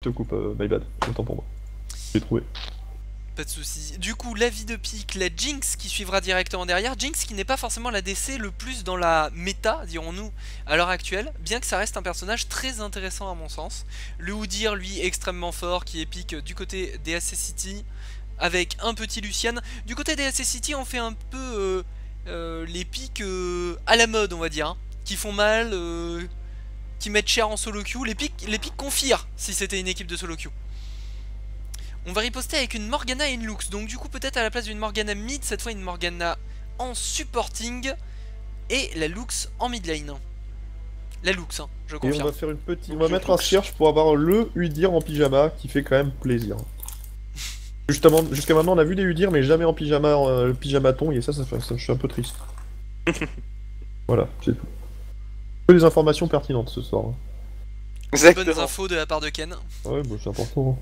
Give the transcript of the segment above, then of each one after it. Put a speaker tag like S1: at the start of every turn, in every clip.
S1: te coupe, my bad, autant pour moi. J'ai trouvé.
S2: Pas de soucis. Du coup, l'avis de pique, la Jinx qui suivra directement derrière. Jinx qui n'est pas forcément la DC le plus dans la méta, dirons-nous, à l'heure actuelle, bien que ça reste un personnage très intéressant à mon sens. Le Udyr, lui, extrêmement fort, qui est pique du côté des AC City, avec un petit Lucian. Du côté des AC City, on fait un peu les piques à la mode, on va dire, hein, qui font mal, qui mettent cher en solo queue, les piques confirent si c'était une équipe de solo queue. On va riposter avec une Morgana et une Lux. Donc du coup peut-être à la place d'une Morgana mid, cette fois une Morgana en supporting et la Lux en mid lane. La Lux, hein, je
S1: Et
S2: confirme.
S1: on va faire une petite... On va mettre un cierge pour avoir le Udyr en pyjama, qui fait quand même plaisir. Justement, jusqu'à maintenant on a vu des Udyr, mais jamais en pyjama, le pyjamaton, et ça je suis un peu triste. Voilà, c'est tout. Que des informations pertinentes ce soir.
S2: Bonnes infos de la part de Ken.
S1: Ouais, bah c'est important.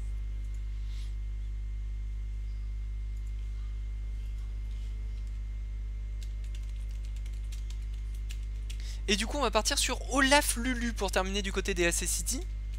S2: Et du coup on va partir sur Olaf Lulu pour terminer du côté des AC City.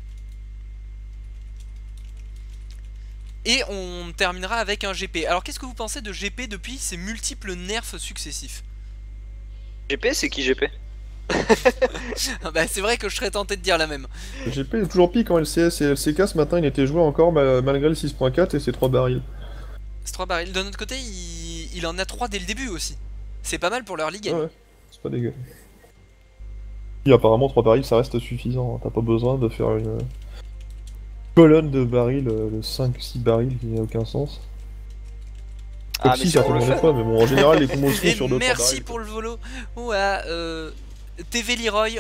S2: Et on terminera avec un GP. Alors qu'est-ce que vous pensez de GP depuis ces multiples nerfs successifs?
S3: GP, c'est qui GP?
S2: Bah c'est vrai que je serais tenté de dire la même.
S1: GP est toujours pique en LCS et LCK ce matin il était joué encore malgré le 6.4 et ses 3 barils.
S2: C'est 3 barils. De notre côté il en a 3 dès le début aussi. C'est pas mal pour leur ligue.
S1: Ah ouais, c'est pas dégueu. Et apparemment 3 barils ça reste suffisant, t'as pas besoin de faire une colonne de barils, le 5-6 barils qui n'a aucun sens.
S3: Ah, mais c'est pour le
S1: certainement des
S3: fun.
S1: fois, mais bon en général les combos sont
S2: Et
S1: sur 2-3 barils.
S2: merci pour le volo. Ouais, TV Leroy.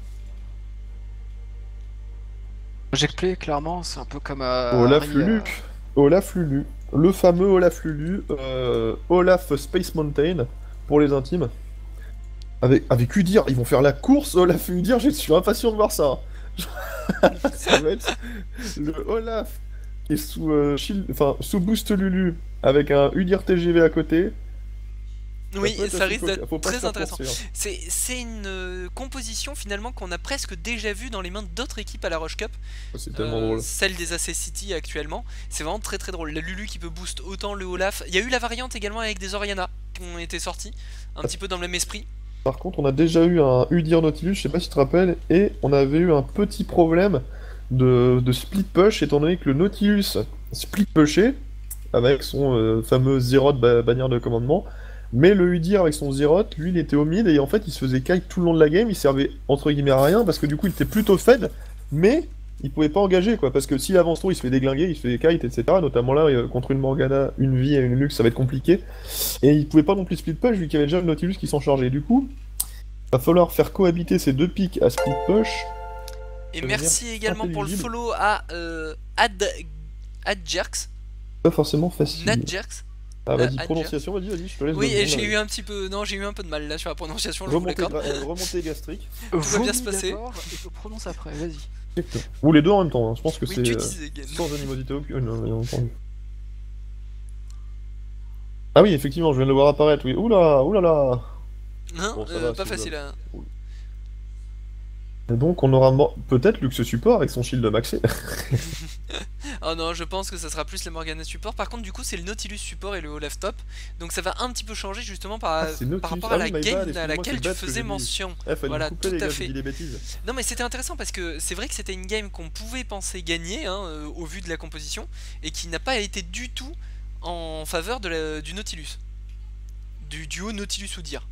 S4: Project Play, clairement, c'est un peu comme
S1: Olaf Lulu. Olaf Lulu. Le fameux Olaf Lulu. Olaf Space Mountain, pour les intimes. Avec Udyr, ils vont faire la course Olaf et Udyr, je suis impatient de voir ça. Ça va être le Olaf qui est sous, sous boost Lulu, avec un Udyr TGV à côté.
S2: Oui,
S1: peut être
S2: ça
S1: assez
S2: risque
S1: cocasse.
S2: d'être
S1: Faut pas se
S2: très
S1: faire
S2: intéressant.
S1: courser, hein.
S2: C'est une composition finalement qu'on a presque déjà vue dans les mains d'autres équipes à la Rush Cup.
S1: C'est tellement drôle.
S2: Celle des AC City actuellement. C'est vraiment très très drôle. La Lulu qui peut boost autant le Olaf. Il y a eu la variante également avec des Oriana qui ont été sortis. Un petit peu dans le même esprit.
S1: Par contre, on a déjà eu un Udyr Nautilus, je sais pas si tu te rappelles, et on avait eu un petit problème de split push, étant donné que le Nautilus split pushé, avec son fameux Zeroth bannière de commandement, mais le Udyr avec son Zeroth, lui il était au mid, et en fait il se faisait kite tout le long de la game, il servait entre guillemets à rien, parce que du coup il était plutôt fed, mais il pouvait pas engager, quoi, parce que s'il avance trop, il se fait déglinguer, il se fait kite, etc. Notamment là, contre une Morgana, une vie et une Lux, ça va être compliqué. Et il pouvait pas non plus split push, vu qu'il y avait déjà le Nautilus qui s'en chargeait. Du coup, va falloir faire cohabiter ces deux pics à split push.
S2: Et
S1: de
S2: merci
S1: manière
S2: également pour le
S1: intelligible.
S2: follow à Adjerks.
S1: Pas forcément facile.
S2: Nadjerks.
S1: Ah, vas-y,
S2: Adjer.
S1: prononciation, vas-y, je te laisse.
S2: Oui,
S1: le
S2: et
S1: nom,
S2: j'ai
S1: là.
S2: eu un petit peu. Non, j'ai eu un peu de mal là sur la prononciation, je vous
S1: Remontée,
S2: l'accorde.
S1: remontée gastrique.
S2: va bien se passer.
S4: Et je prononce après, vas-y.
S1: Ou les deux en même temps, hein. Je pense que
S2: Oui,
S1: c'est
S2: tu disais, Gen.
S1: sans animosité aucune, bien entendu. Ah oui, effectivement, je viens de le voir apparaître, oui. Oula, oulala.
S2: Hein,
S1: Bon, ça va,
S2: pas
S1: c'est
S2: facile hein.
S1: Et donc on aura peut-être Lux Support avec son shield maxé.
S2: Oh non, je pense que ça sera plus les Morgana support. Par contre, du coup, c'est le Nautilus support et le Olaf top. Donc ça va un petit peu changer justement par rapport à la game à laquelle tu faisais mention. Voilà, tout à fait.
S1: Des bêtises.
S2: Non, mais c'était intéressant parce que c'est vrai que c'était une game qu'on pouvait penser gagner hein, au vu de la composition et qui n'a pas été du tout en faveur du Nautilus. Du duo Nautilus-Udyr.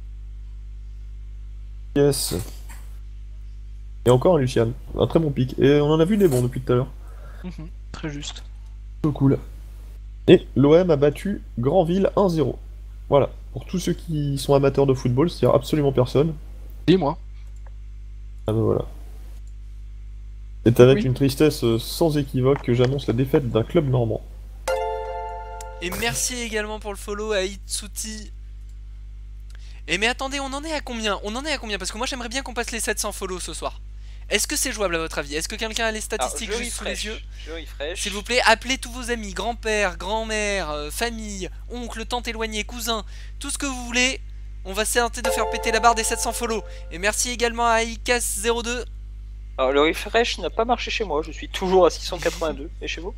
S1: Yes. Et encore un Lucian, un très bon pic. Et on en a vu des bons depuis tout à l'heure.
S4: Très juste.
S1: Trop cool. Et l'OM a battu Granville 1-0. Voilà. Pour tous ceux qui sont amateurs de football, c'est-à-dire absolument personne.
S4: Dis-moi.
S1: Ah ben voilà. C'est avec
S4: Oui.
S1: une tristesse sans équivoque que j'annonce la défaite d'un club normand.
S2: Et merci également pour le follow à Itsuti. Et mais attendez, on en est à combien? On en est à combien? Parce que moi j'aimerais bien qu'on passe les 700 follow ce soir. Est-ce que c'est jouable à votre avis? Est-ce que quelqu'un a les statistiques juste sous les yeux? S'il vous plaît, appelez tous vos amis, grand-père, grand-mère, famille, oncle, tante éloignée, cousin, tout ce que vous voulez. On va tenter de faire péter la barre des 700 follow. Et merci également à Icas02.
S3: Alors le refresh n'a pas marché chez moi, je suis toujours à 682. Et chez vous?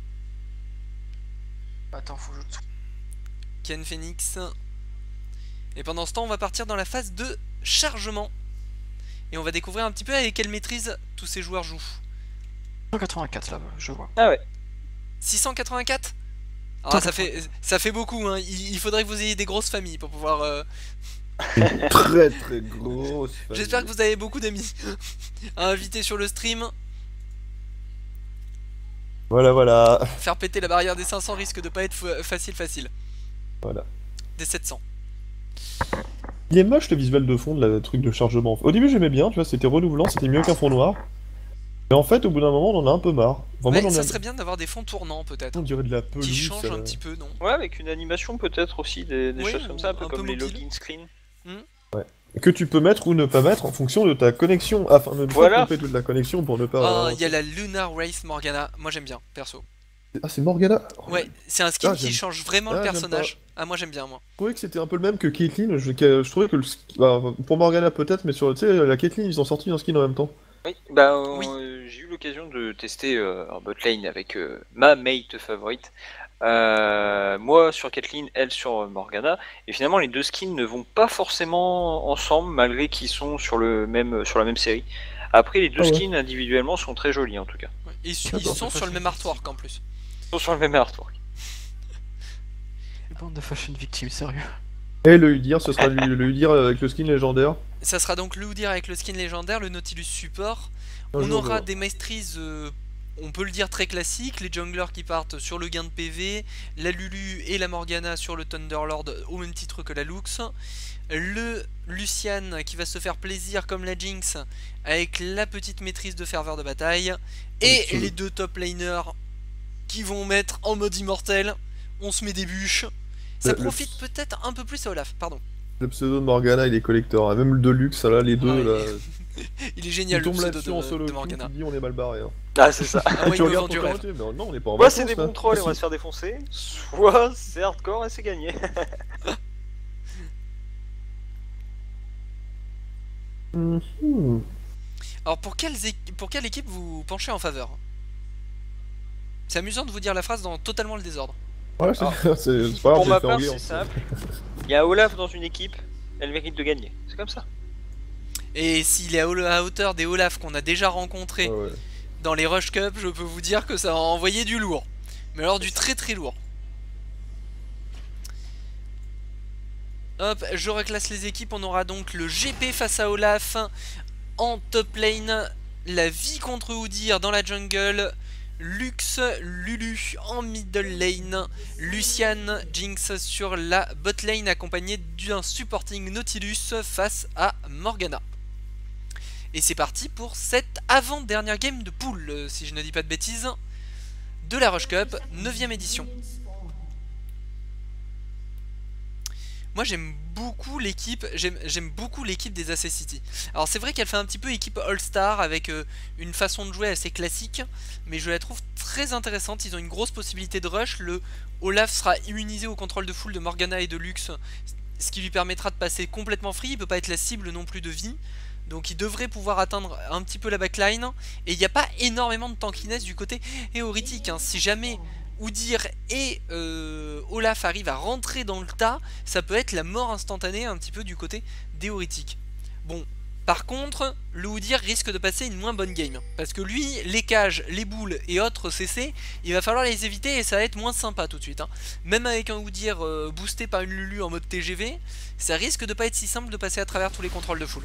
S4: Attends, faut que je...
S2: Ken Phoenix. Et pendant ce temps, on va partir dans la phase de chargement. Et on va découvrir un petit peu avec quelle maîtrise tous ces joueurs jouent.
S4: 184 là, je vois.
S3: Ah ouais.
S2: 684. Ah, ça fait beaucoup, hein. Il faudrait que vous ayez des grosses familles pour pouvoir...
S1: Très très grosse.
S2: J'espère que vous avez beaucoup d'amis à inviter sur le stream.
S1: Voilà.
S2: Faire péter la barrière des 500 risque de pas être facile.
S1: Voilà.
S2: Des 700.
S1: Il est moche le visuel de fond de la truc de chargement. Au début j'aimais bien, tu vois, c'était renouvelant, c'était mieux qu'un fond noir. Mais en fait, au bout d'un moment, on en a un peu marre. Enfin,
S2: Ouais,
S1: moi,
S2: ça serait bien d'avoir des fonds tournants peut-être.
S1: On dirait de la pelouse.
S2: Qui changent un petit peu, non?
S3: Ouais, avec une animation peut-être aussi, des
S2: Ouais,
S3: choses comme ça, un peu
S2: un
S3: comme
S2: peu
S3: les
S2: mobile.
S3: login screen.
S1: Que tu peux mettre ou ne pas mettre en fonction de ta connexion. Enfin, ne
S3: Voilà.
S1: pas couper toute la connexion pour ne pas.
S2: Ah, il y a la Lunar Wraith Morgana. Moi j'aime bien, perso.
S1: Ah, c'est Morgana.
S2: Ouais, c'est un skin
S1: Ah,
S2: qui
S1: j'aime-
S2: change vraiment le
S1: Ah, j'aime
S2: personnage. Ah, moi j'aime bien, moi.
S1: Je trouvais que c'était un peu le même que Caitlyn. Je trouvais que bah, pour Morgana peut-être, mais sur tu sais, la Caitlyn, ils ont sorti un skin en même temps.
S3: Oui, bah
S2: Oui.
S3: j'ai eu l'occasion de tester en botlane avec ma mate favorite. Moi sur Kathleen, elle sur Morgana, et finalement les deux skins ne vont pas forcément ensemble malgré qu'ils sont sur la même série. Après les deux
S1: Ah ouais.
S3: skins individuellement sont très jolis en tout cas.
S2: Ouais. Et ils
S1: J'adore,
S2: sont
S4: c'est
S2: sur le
S4: facile.
S2: même artwork en plus.
S3: Ils sont sur le même artwork.
S4: Une bande de fashion victimes, sérieux.
S1: Et le Udyr, ce sera le Udyr avec le skin légendaire.
S2: Ça sera donc le Udyr avec le skin légendaire, le Nautilus support.
S1: Un
S2: On
S1: jour,
S2: aura
S1: voilà.
S2: des maîtrises, on peut le dire très classiques, les junglers qui partent sur le gain de PV, la Lulu et la Morgana sur le Thunderlord au même titre que la Lux, le Lucian qui va se faire plaisir comme la Jinx avec la petite maîtrise de ferveur de bataille, et
S1: Absolument.
S2: les deux top laners qui vont mettre en mode immortel, on se met des bûches. Ça
S1: Le-
S2: profite peut-être un peu plus à Olaf, pardon.
S1: Le pseudo de Morgana, il est collector. Hein. Même le Deluxe, là, les deux,
S2: Ouais.
S1: là.
S2: Il est
S1: Tu
S2: génial le
S1: tombes
S2: pseudo
S1: là-dessus en solo
S2: de
S1: queue, tu
S2: Morgana.
S1: te dis on est mal barré. Hein.
S3: Ah c'est ça.
S2: Ah, moi,
S1: Tu
S2: il me
S1: regardes
S2: vend
S1: ton
S2: du rêve.
S1: calendrier, mais non, on est pas en
S3: Soit
S1: vacances.
S3: c'est des
S1: là.
S3: bons trolls et on va
S1: Ah,
S3: se faire défoncer, soit c'est hardcore et c'est gagné.
S1: si. Mhm.
S2: Alors pour quelle équipe vous penchez en faveur? C'est amusant de vous dire la phrase dans totalement le désordre.
S1: Ouais,
S3: Alors,
S1: c'est pas grave,
S3: Pour
S1: j'ai
S3: ma
S1: fait
S3: part
S1: Anguille,
S3: c'est
S1: en fait.
S3: simple. Il y a Olaf dans une équipe, elle mérite de gagner. C'est comme ça.
S2: Et s'il est à hauteur des Olaf qu'on a déjà rencontrés
S1: Ouais, ouais.
S2: dans les Rush Cup, je peux vous dire que ça va envoyer du lourd. Mais alors du très très lourd. Hop, je reclasse les équipes. On aura donc le GP face à Olaf en top lane, la vie contre Udyr dans la jungle, Lux, Lulu en middle lane, Lucian, Jinx sur la bot lane accompagné d'un supporting Nautilus face à Morgana. Et c'est parti pour cette avant-dernière game de pool, si je ne dis pas de bêtises, de la Rush Cup, 9ème édition. Moi j'aime beaucoup l'équipe, j'aime beaucoup l'équipe des AC City. Alors c'est vrai qu'elle fait un petit peu équipe All-Star avec une façon de jouer assez classique, mais je la trouve très intéressante. Ils ont une grosse possibilité de rush. Le Olaf sera immunisé au contrôle de full de Morgana et de Lux, ce qui lui permettra de passer complètement free. Il peut pas être la cible non plus de vie, donc il devrait pouvoir atteindre un petit peu la backline. Et il n'y a pas énormément de tankiness du côté héoritique, hein. Si jamais Udyr et Olaf arrivent à rentrer dans le tas, ça peut être la mort instantanée un petit peu du côté d'Héoritique. Bon, par contre, le Udyr risque de passer une moins bonne game, parce que lui, les cages, les boules et autres CC, il va falloir les éviter et ça va être moins sympa tout de suite, hein. Même avec un Udyr boosté par une Lulu en mode TGV, ça risque de pas être si simple de passer à travers tous les contrôles de full.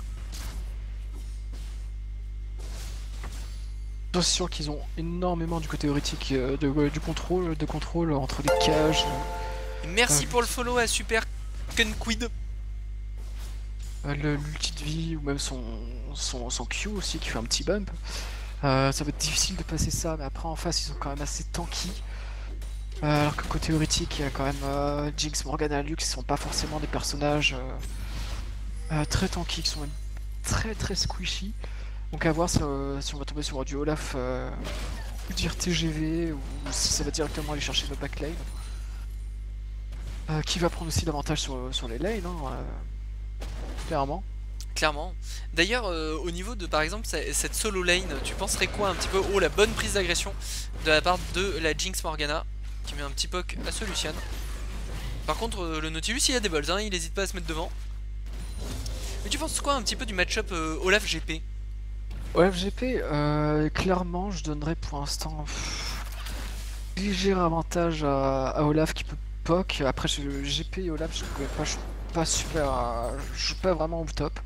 S4: Je suis sûr qu'ils ont énormément du côté théorique du contrôle entre les cages.
S2: Et merci pour le follow à Super Kunquid.
S4: L'ulti de vie ou même son Q aussi qui fait un petit bump. Ça va être difficile de passer ça, mais après en face ils sont quand même assez tanky. Alors que côté théorique, il y a quand même Jinx, Morgana, Lux qui sont pas forcément des personnages très tanky, qui sont même très squishy. Donc à voir si on va tomber sur du Olaf ou dire TGV ou si ça va directement aller chercher le backline. Qui va prendre aussi l'avantage sur les lanes, hein, clairement.
S2: Clairement. D'ailleurs, au niveau de par exemple cette solo lane, tu penserais quoi un petit peu? Oh, la bonne prise d'agression de la part de la Jinx Morgana qui met un petit poke à ce Lucian. Par contre, le Nautilus il a des balls, hein, il hésite pas à se mettre devant. Mais tu penses quoi un petit peu du match-up Olaf GP?
S4: Olaf GP, clairement, je donnerais pour l'instant léger avantage à Olaf qui peut poke. Après, GP et Olaf, je ne connais pas, je suis pas super, je suis pas vraiment au top.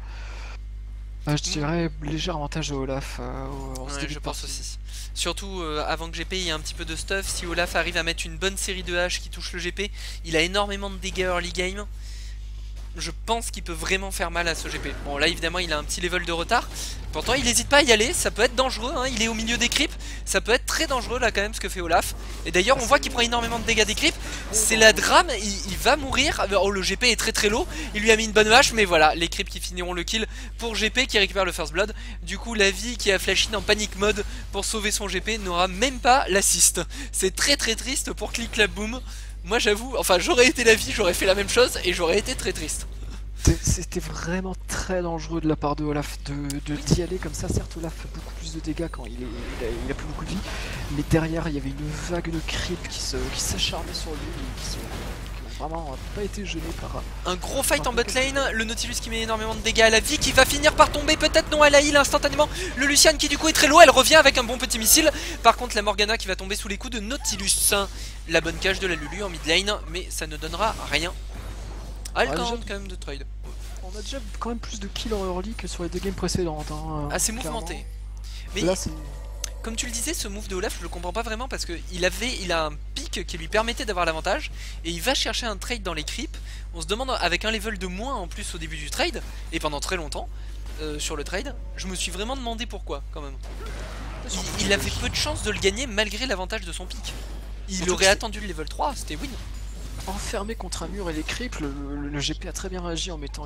S4: Je dirais léger avantage à Olaf.
S2: Ouais, je pense aussi. Surtout avant que GP ait un petit peu de stuff, si Olaf arrive à mettre une bonne série de haches qui touche le GP, il a énormément de dégâts early game. Je pense qu'il peut vraiment faire mal à ce GP. Bon, là évidemment il a un petit level de retard. Pourtant il n'hésite pas à y aller, ça peut être dangereux, hein. Il est au milieu des creeps. Ça peut être très dangereux là quand même ce que fait Olaf. Et d'ailleurs on voit qu'il prend énormément de dégâts des creeps. C'est la drame, il va mourir. Oh, le GP est très très low, il lui a mis une bonne hache. Mais voilà, les creeps qui finiront le kill pour GP qui récupère le first blood. Du coup la vie qui a flash in en panic mode pour sauver son GP n'aura même pas l'assist. C'est très très triste pour Click Clap Boom. Moi j'avoue, enfin j'aurais été la vie, j'aurais fait la même chose et j'aurais été très triste.
S4: C'était vraiment très dangereux de la part de Olaf d'y aller comme ça. Certes, Olaf fait beaucoup plus de dégâts quand il a plus beaucoup de vie, mais derrière il y avait une vague de creep qui s'acharnait sur lui et qui n'ont vraiment pas été gênés par
S2: un gros fight en bot lane. Le Nautilus qui met énormément de dégâts à la vie, qui va finir par tomber, peut-être non à la heal instantanément. Le Lucian qui du coup est très low, elle revient avec un bon petit missile. Par contre la Morgana qui va tomber sous les coups de Nautilus. La bonne cage de la Lulu en mid lane, mais ça ne donnera rien. Ah, elle tente quand même de trade.
S4: On a déjà quand même plus de kills en early que sur les deux games précédentes. Hein,
S2: assez mouvementé. Mais là, comme tu le disais, ce move de Olaf, je le comprends pas vraiment parce que il a un pic qui lui permettait d'avoir l'avantage et il va chercher un trade dans les creeps. On se demande avec un level de moins en plus au début du trade et pendant très longtemps sur le trade, je me suis vraiment demandé pourquoi quand même. Il avait peu de chance de le gagner malgré l'avantage de son pic. Il aurait attendu le level 3, c'était win.
S4: Enfermé contre un mur et les creeps, le GP a très bien réagi en mettant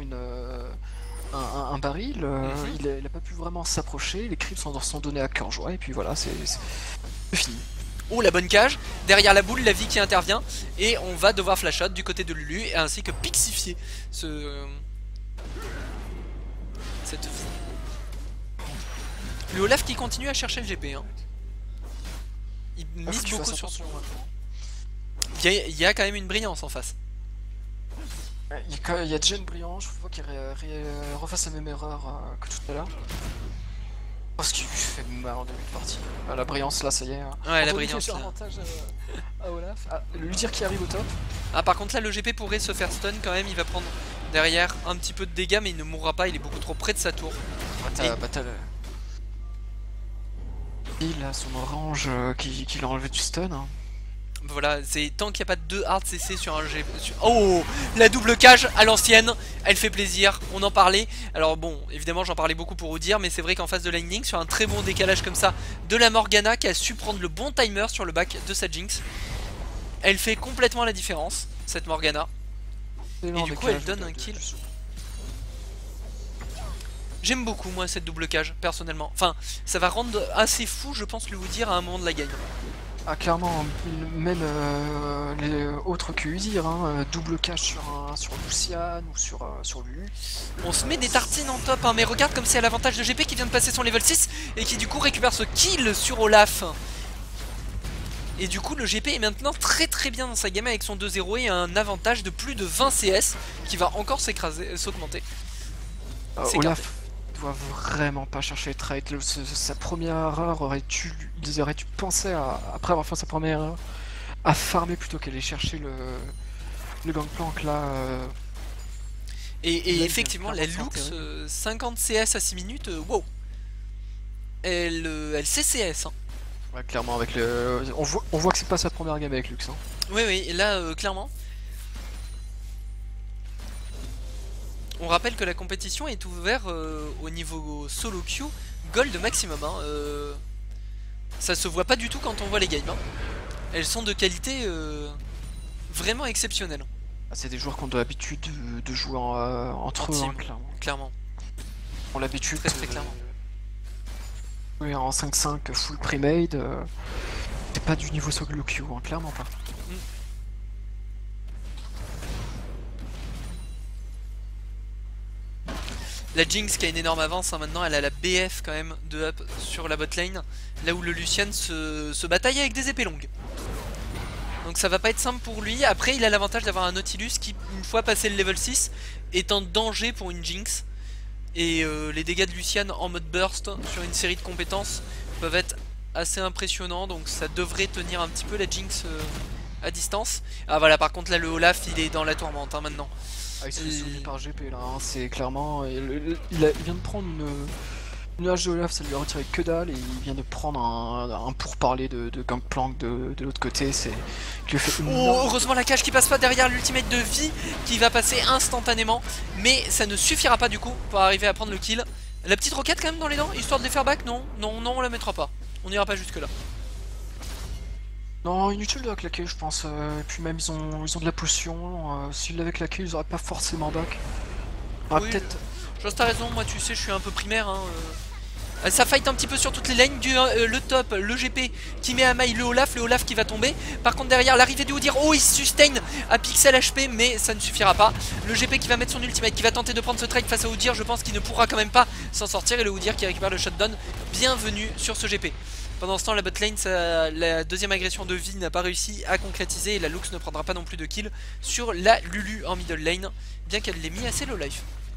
S4: un baril. Il a pas pu vraiment s'approcher, les creeps sont donnés à cœur joie et puis voilà, c'est fini.
S2: Oh, la bonne cage, derrière la boule, la vie qui intervient et on va devoir flash out du côté de Lulu ainsi que pixifier cette le Olaf qui continue à chercher le GP, hein. Il mise beaucoup sur son... Il y a quand même une brillance en face.
S4: Il y a déjà une brillance, je vois qu'il refasse la même erreur que tout à l'heure. Parce qu'il fait mal en début de partie. La brillance là, ça y est.
S2: Ouais, la brillance là.
S4: Avantage à Olaf. Lui dire qu'il arrive au top.
S2: Ah, par contre là, le GP pourrait se faire stun quand même. Il va prendre derrière un petit peu de dégâts, mais il ne mourra pas. Il est beaucoup trop près de sa tour.
S4: Il a son orange qui l'a enlevé du stun. Hein.
S2: Voilà, c'est tant qu'il n'y a pas de 2 hard CC sur un GP. Oh, la double cage à l'ancienne, elle fait plaisir, on en parlait. Alors bon, évidemment j'en parlais beaucoup pour vous dire, mais c'est vrai qu'en face de Lightning, sur un très bon décalage comme ça, de la Morgana qui a su prendre le bon timer sur le back de sa Jinx. Elle fait complètement la différence, cette Morgana. Et du coup elle donne un kill. J'aime beaucoup moi cette double cage, personnellement. Enfin, ça va rendre assez fou, je pense, le vous dire à un moment de la game.
S4: Ah, clairement, même les autres que Udir, hein, double cage sur Lucian ou sur Lulu.
S2: On se met des tartines en top, hein, mais regarde comme c'est à l'avantage de GP qui vient de passer son level 6 et qui du coup récupère ce kill sur Olaf. Et du coup le GP est maintenant très très bien dans sa game avec son 2-0 et un avantage de plus de 20 CS qui va encore s'augmenter.
S4: Olaf doit vraiment pas chercher le trade. Sa première erreur ils auraient dû penser après avoir fait sa première erreur, à farmer plutôt qu'aller chercher le gangplank là.
S2: Et effectivement la Lux 50 CS à 6 minutes, wow. Elle CCS, hein.
S4: Ouais, clairement avec on voit que c'est pas sa première game avec Lux, hein.
S2: Oui, là clairement. On rappelle que la compétition est ouverte au niveau solo queue gold maximum, hein. Ça se voit pas du tout quand on voit les games, hein. Elles sont de qualité vraiment exceptionnelle.
S4: C'est des joueurs qui ont de l'habitude de jouer entre eux, hein,
S2: clairement.
S4: On l'habitude
S2: très clairement.
S4: Oui, en 5-5 full pre-made, c'est pas du niveau solo queue, hein, clairement pas.
S2: La Jinx qui a une énorme avance, hein, maintenant elle a la BF quand même de up sur la bot lane, là où le Lucian se bataille avec des épées longues. Donc ça va pas être simple pour lui. Après il a l'avantage d'avoir un Nautilus qui, une fois passé le level 6, est en danger pour une Jinx. Et les dégâts de Lucian en mode burst sur une série de compétences peuvent être assez impressionnants. Donc ça devrait tenir un petit peu la Jinx à distance. Ah voilà, par contre là le Olaf il est dans la tourmente hein, maintenant.
S4: Ah, il se fait soulever par GP là, hein. C'est clairement... il vient de prendre une hache de Olaf, ça lui a retiré que dalle, et il vient de prendre un pourparler de Gangplank de l'autre côté, c'est...
S2: Oh, heureusement la cage qui passe pas derrière l'ultimate de vie qui va passer instantanément, mais ça ne suffira pas du coup pour arriver à prendre le kill. La petite roquette quand même dans les dents, histoire de les faire back, non, non, non, on la mettra pas, on ira pas jusque là.
S4: Non, inutile de la claquer je pense, et puis même ils ont de la potion, s'ils l'avaient claqué ils auraient pas forcément back. Ah,
S2: Oui,
S4: peut-être...
S2: Joss t'as raison, moi tu sais je suis un peu primaire hein, ça fight un petit peu sur toutes les lanes, le top, le GP qui met à maille le Olaf qui va tomber. Par contre derrière l'arrivée du Udyr, oh il sustain à pixel HP mais ça ne suffira pas. Le GP qui va mettre son ultimate, qui va tenter de prendre ce trade face à Udyr, je pense qu'il ne pourra quand même pas s'en sortir. Et le Udyr qui récupère le shutdown, bienvenue sur ce GP. Pendant ce temps la botlane, la deuxième agression de vie n'a pas réussi à concrétiser. Et la Lux ne prendra pas non plus de kill sur la Lulu en middle lane, bien qu'elle l'ait mis assez low life.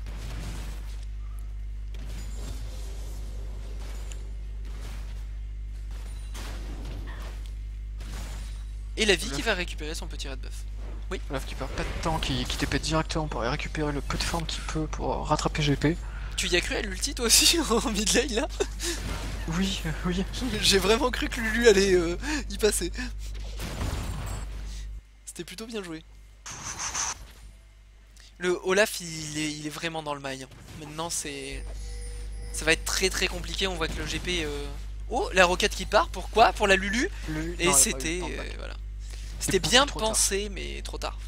S2: Et la vie qui va récupérer son petit red buff. Oui.
S4: Olaf qui perd pas de temps, qui TP directement pour récupérer le peu de farm qu'il peut pour rattraper GP.
S2: Tu y as cru à l'ulti toi aussi en mid lane là?
S4: Oui, oui.
S2: J'ai vraiment cru que Lulu allait y passer. C'était plutôt bien joué. Le Olaf il est vraiment dans le mail. Maintenant ça va être très très compliqué, on voit que le GP... Oh la roquette qui part, pourquoi? Pour la Lulu. Et c'était... voilà. C'était bien pensé mais trop tard.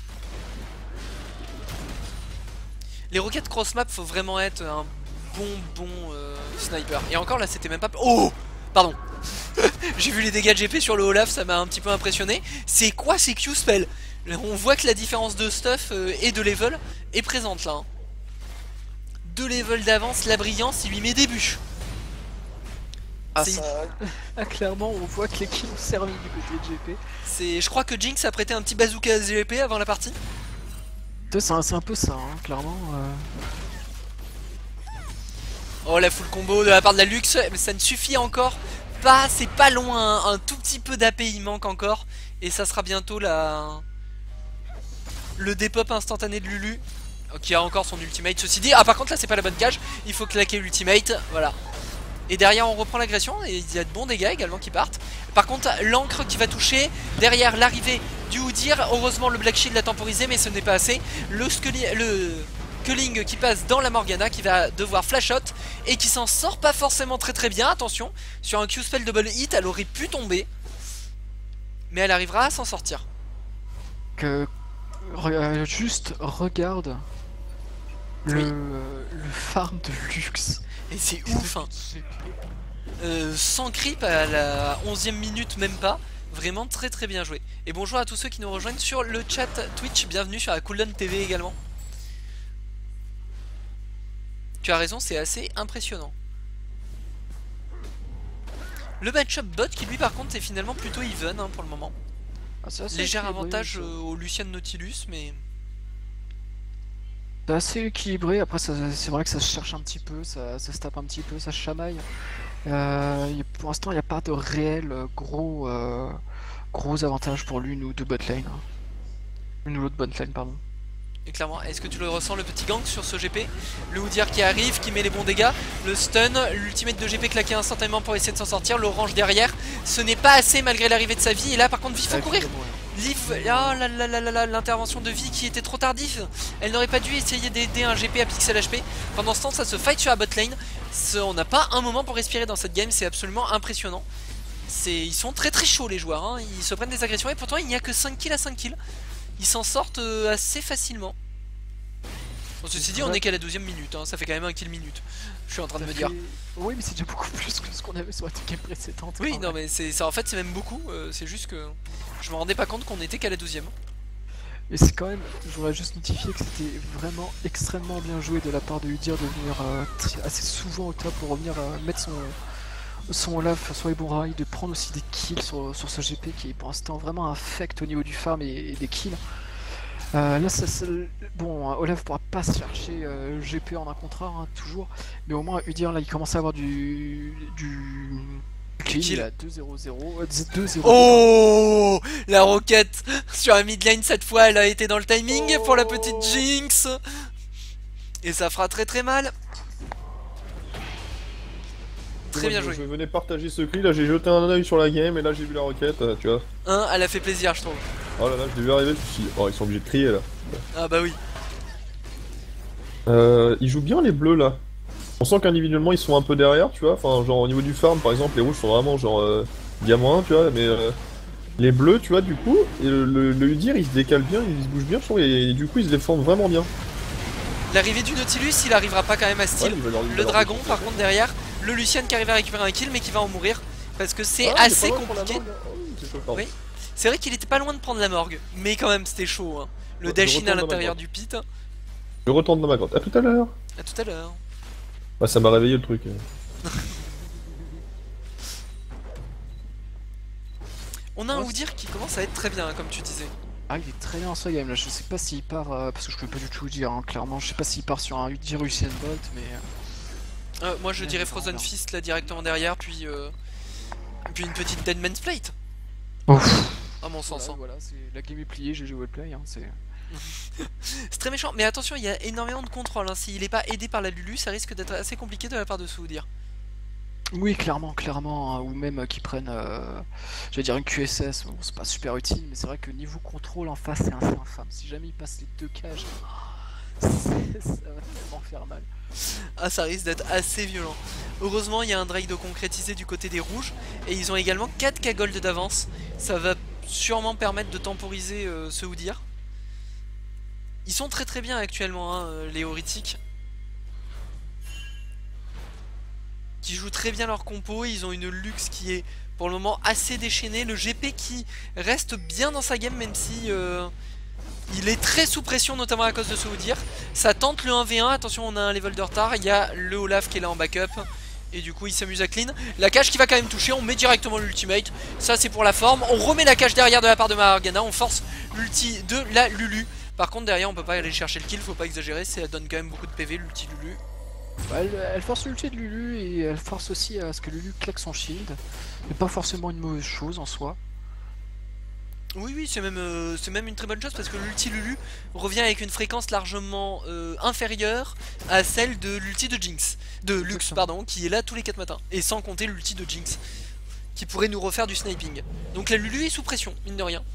S2: Les roquettes cross map faut vraiment être un bon sniper. Et encore là c'était même pas... Oh pardon. J'ai vu les dégâts de GP sur le Olaf, ça m'a un petit peu impressionné. C'est quoi ces Q-spells? On voit que la différence de stuff et de level est présente là hein. 2 levels d'avance, la brillance il lui met des bûches.
S4: Ah, ça... clairement on voit que les kills ont servi du côté de GP.
S2: Je crois que Jinx a prêté un petit bazooka à GP avant la partie.
S4: C'est un peu ça hein, clairement.
S2: Oh la full combo de la part de la Lux, mais ça ne suffit encore pas, c'est pas loin, un tout petit peu d'AP il manque encore. Et ça sera bientôt le dépop instantané de Lulu, qui a encore son ultimate. Ceci dit, ah par contre là c'est pas la bonne cage, il faut claquer l'ultimate, voilà. Et derrière on reprend l'agression et il y a de bons dégâts également qui partent. Par contre l'encre qui va toucher, derrière l'arrivée du Udyr, heureusement le Black Shield l'a temporisé mais ce n'est pas assez. Le Culling qui passe dans la Morgana qui va devoir flash out et qui s'en sort pas forcément très bien, attention. Sur un Q-spell double hit elle aurait pu tomber, mais elle arrivera à s'en sortir.
S4: Juste regarde le farm de Lux.
S2: Et c'est ouf hein. Sans creep à la 11e minute même pas. Vraiment très bien joué. Et bonjour à tous ceux qui nous rejoignent sur le chat Twitch. Bienvenue sur la Cooldown TV également. Tu as raison, c'est assez impressionnant. Le match-up bot qui lui par contre est finalement plutôt even hein, pour le moment. Léger avantage au Lucian Nautilus mais...
S4: C'est assez équilibré, après c'est vrai que ça se cherche un petit peu, ça se tape un petit peu, ça se chamaille. Pour l'instant il n'y a pas de réel gros avantage pour l'une ou deux botlane. Une ou l'autre botlane pardon.
S2: Et clairement, est-ce que tu le ressens le petit gank sur ce GP? Le Udyr qui arrive, qui met les bons dégâts, le stun, l'ultimate de GP claqué instantanément pour essayer de s'en sortir, l'orange derrière, ce n'est pas assez malgré l'arrivée de sa vie, et là par contre vie faut courir. Liv, oh là l'intervention de vie qui était trop tardive. Elle n'aurait pas dû essayer d'aider un GP à pixel HP. Pendant ce temps ça se fight sur la botlane. On n'a pas un moment pour respirer dans cette game, c'est absolument impressionnant. Ils sont très chauds les joueurs hein. Ils se prennent des agressions et pourtant il n'y a que 5 kills à 5 kills. Ils s'en sortent assez facilement. Bon, ceci dit on est qu'à la 12e minute hein. Ça fait quand même un kill minute. Je suis en train de me dire.
S4: Oui mais c'est déjà beaucoup plus que ce qu'on avait sur la game précédente.
S2: Oui non mais en fait c'est même beaucoup. C'est juste que je me rendais pas compte qu'on était qu'à la 12e.
S4: Et c'est quand même, je voudrais juste notifier que c'était vraiment extrêmement bien joué de la part de Udir de venir assez souvent au top pour revenir mettre son Olaf sur les bons rails, de prendre aussi des kills sur ce GP qui est pour l'instant vraiment infect au niveau du farm et des kills. Là, bon, Olaf pourra pas se chercher GP en un contre un, hein, toujours, mais au moins Udir là il commence à avoir du kill, il a 2-0-0, 2-0.
S2: Oh, la roquette sur la mid lane cette fois, elle a été dans le timing pour la petite Jinx. Et ça fera très très mal. Très bien joué.
S1: Je venais partager ce cri, là j'ai jeté un œil sur la game et là j'ai vu la roquette, tu vois.
S2: Elle a fait plaisir, je trouve.
S1: Oh là là, je l'ai vu arriver, je me suis dit, oh ils sont obligés de crier là.
S2: Ah bah oui.
S1: Ils jouent bien les bleus là. On sent qu'individuellement ils sont un peu derrière, tu vois. Enfin, genre au niveau du farm par exemple, les rouges sont vraiment genre diamant 1, tu vois. Mais les bleus, tu vois, du coup, et le Udyr il se décale bien, il se bouge bien, je trouve, et du coup ils se défendent vraiment bien.
S2: L'arrivée du Nautilus, il arrivera pas quand même à style.
S1: Ouais,
S2: le dragon, par contre, derrière, le Lucian qui arrive à récupérer un kill, mais qui va en mourir. Parce que c'est
S1: Ah,
S2: assez
S1: pas loin pour la
S2: compliqué.
S1: morgue.
S2: Oui. C'est vrai qu'il était pas loin de prendre la morgue, mais quand même c'était chaud. Hein. Le
S1: Ouais,
S2: dash-in
S1: je
S2: à
S1: retourne dans ma
S2: l'intérieur
S1: grotte.
S2: du pit.
S1: Je retourne dans ma grotte. À tout à l'heure.
S2: À tout à l'heure.
S1: Bah, ça m'a réveillé le truc.
S2: On a un Udyr qui commence à être très bien, comme tu disais.
S4: Ah, il est très bien en ce game là, je sais pas s'il part, parce que je peux pas du tout dire, hein, clairement, je sais pas s'il part sur un Udyr Usain Bolt, mais...
S2: Moi je dirais Frozen
S4: non.
S2: Fist là directement derrière, puis une petite Deadman's Plate.
S4: Ouf.
S2: À mon sens.
S4: Voilà, la game est pliée, j'ai joué play, hein, c'est...
S2: C'est très méchant, mais attention, il y a énormément de contrôle. Hein. S'il est pas aidé par la Lulu, ça risque d'être assez compliqué de la part de Soudir.
S4: Oui, clairement, hein, ou même qu'ils prennent, j'allais dire une QSS, bon, c'est pas super utile, mais c'est vrai que niveau contrôle en face c'est assez infâme. Si jamais ils passent les deux cages, ça va tellement faire mal.
S2: Ah, ça risque d'être assez violent. Heureusement, il y a un Drake de concrétiser du côté des rouges, et ils ont également 4K gold d'avance. Ça va sûrement permettre de temporiser ce Udyr. Ils sont très très bien actuellement, hein, les Horitiques. Qui jouent très bien leur compo, ils ont une Lux qui est pour le moment assez déchaînée, le GP qui reste bien dans sa game même si il est très sous pression notamment à cause de ce Udyr. Ça tente le 1v1, attention on a un level de retard, il y a le Olaf qui est là en backup et du coup il s'amuse à clean. La cage qui va quand même toucher, on met directement l'ultimate, ça c'est pour la forme, on remet la cage derrière de la part de Morgana, on force l'ulti de la Lulu. Par contre derrière on peut pas aller chercher le kill, faut pas exagérer, ça donne quand même beaucoup de PV l'ulti Lulu.
S4: Bah, elle force l'ulti de Lulu et elle force aussi à ce que Lulu claque son shield. Mais pas forcément une mauvaise chose en soi.
S2: Oui, c'est même une très bonne chose parce que l'ulti Lulu revient avec une fréquence largement inférieure à celle de l'ulti de Jinx. De Lux, pardon, qui est là tous les 4 matins. Et sans compter l'ulti de Jinx, qui pourrait nous refaire du sniping. Donc la Lulu est sous pression, mine de rien.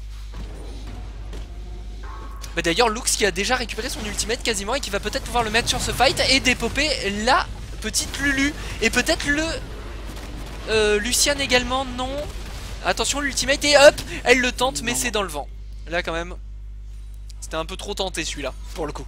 S2: Bah d'ailleurs Lux qui a déjà récupéré son ultimate quasiment et qui va peut-être pouvoir le mettre sur ce fight et dépoper la petite Lulu. Et peut-être le Lucian également, non. Attention l'ultimate est up, elle le tente mais c'est dans le vent. Là quand même, c'était un peu trop tenté celui-là, pour le coup.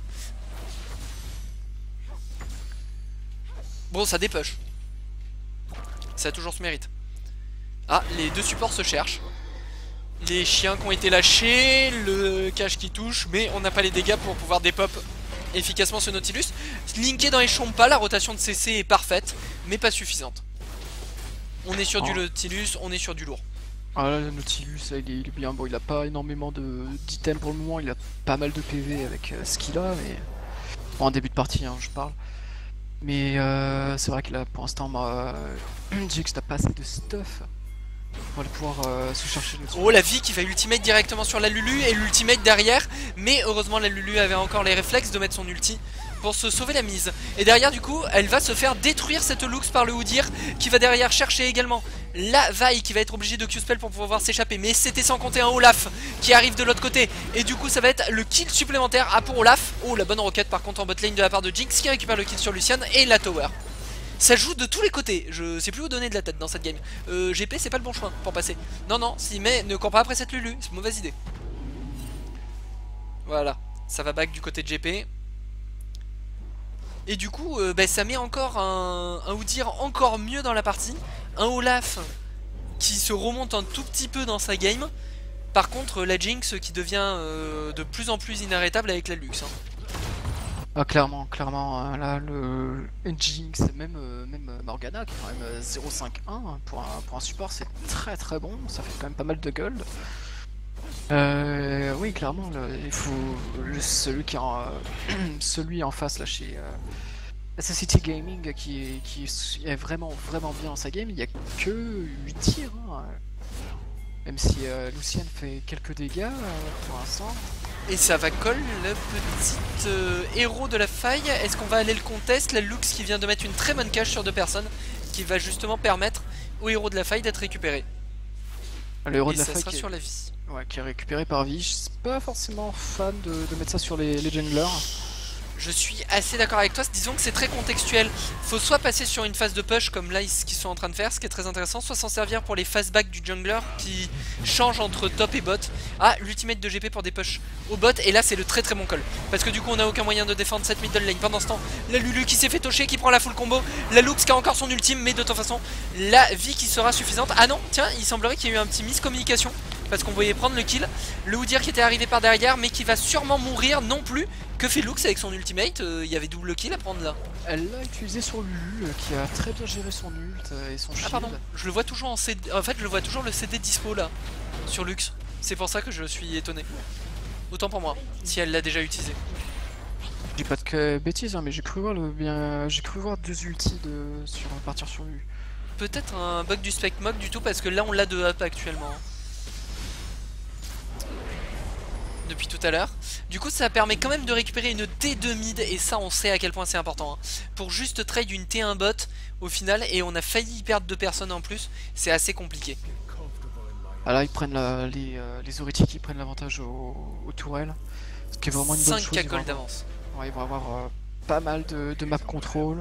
S2: Bon ça dépush. Ça a toujours ce mérite. Ah, les deux supports se cherchent. Les chiens qui ont été lâchés, le cache qui touche, mais on n'a pas les dégâts pour pouvoir dépop efficacement ce Nautilus. Linké dans les Chompa, la rotation de CC est parfaite, mais pas suffisante. On est sur du Nautilus, on est sur du lourd.
S4: Ah là, le Nautilus, là, il est bien. Bon, il a pas énormément d'items pour le moment, il a pas mal de PV avec ce qu'il a, mais... Bon, en début de partie, hein, je parle. Mais c'est vrai que là, pour l'instant, Jinx n'a pas assez de stuff. On va pouvoir se chercher le...
S2: Oh la vie qui va ultimate directement sur la Lulu et l'ultimate derrière. Mais heureusement la Lulu avait encore les réflexes de mettre son ulti pour se sauver la mise. Et derrière du coup elle va se faire détruire cette Lux par le Udyr, qui va derrière chercher également la Vi qui va être obligée de Q-spell pour pouvoir s'échapper. Mais c'était sans compter un Olaf qui arrive de l'autre côté. Et du coup ça va être le kill supplémentaire pour Olaf. Oh la bonne roquette par contre en botlane de la part de Jinx qui récupère le kill sur Lucian et la tower. Ça joue de tous les côtés, je sais plus où donner de la tête dans cette game. GP c'est pas le bon choix pour passer. Non, si mais ne cours pas après cette Lulu, c'est une mauvaise idée. Voilà, ça va back du côté de GP. Et du coup, ça met encore un Udyr encore mieux dans la partie. Un Olaf qui se remonte un tout petit peu dans sa game. Par contre, la Jinx qui devient de plus en plus inarrêtable avec la Lux. Hein.
S4: Ah, clairement, là, le Jinx, même Morgana, qui est quand même 0,51 pour un support, c'est très très bon, ça fait quand même pas mal de gold. Oui, clairement, il faut celui en face là chez SSCT Gaming qui est vraiment bien dans sa game. Il y a que 8 tirs, hein. Même si Lucian fait quelques dégâts pour l'instant.
S2: Et ça va coller le petit héros de la faille. Est-ce qu'on va aller le contest? La Lux qui vient de mettre une très bonne cage sur 2 personnes, qui va justement permettre au héros de la faille d'être récupéré.
S4: Le héros
S2: et
S4: de la
S2: ça
S4: faille
S2: sera sur la vie.
S4: Ouais, qui est récupéré par vie. Je suis pas forcément fan de mettre ça sur les junglers.
S2: Je suis assez d'accord avec toi, disons que c'est très contextuel. Faut soit passer sur une phase de push comme là ce qu'ils sont en train de faire, ce qui est très intéressant, soit s'en servir pour les phase back du jungler qui change entre top et bot. Ah, l'ultimate de GP pour des push au bot, et là c'est le très très bon call. Parce que du coup on a aucun moyen de défendre cette middle lane. Pendant ce temps, la Lulu qui s'est fait toucher, qui prend la full combo, la Lux qui a encore son ultime, mais de toute façon la vie qui sera suffisante. Ah non, tiens, il semblerait qu'il y ait eu un petit miscommunication, parce qu'on voyait prendre le kill, le Udyr qui était arrivé par derrière mais qui va sûrement mourir non plus. Que fait Lux avec son ultimate? Il y avait double kill à prendre là.
S4: Elle l'a utilisé sur Lulu qui a très bien géré son ult et son shield.
S2: Ah pardon, je le vois toujours en CD. En fait je le vois toujours le CD dispo là sur Lux. C'est pour ça que je suis étonné. Autant pour moi, si elle l'a déjà utilisé.
S4: Je dis pas de bêtises hein, mais j'ai cru voir deux ultis partir sur Lulu.
S2: Peut-être un bug du spec mode du tout, parce que là on l'a de up actuellement. Depuis tout à l'heure. Du coup ça permet quand même de récupérer une T2 mid, et ça on sait à quel point c'est important hein. Pour juste trade une T1 bot au final, et on a failli perdre 2 personnes en plus, c'est assez compliqué.
S4: Ah là ils prennent les Oriti qui prennent l'avantage au tourelle, ce qui est vraiment une bonne chose.
S2: 5k gold d'avance.
S4: Ouais, ils vont avoir pas mal de map control.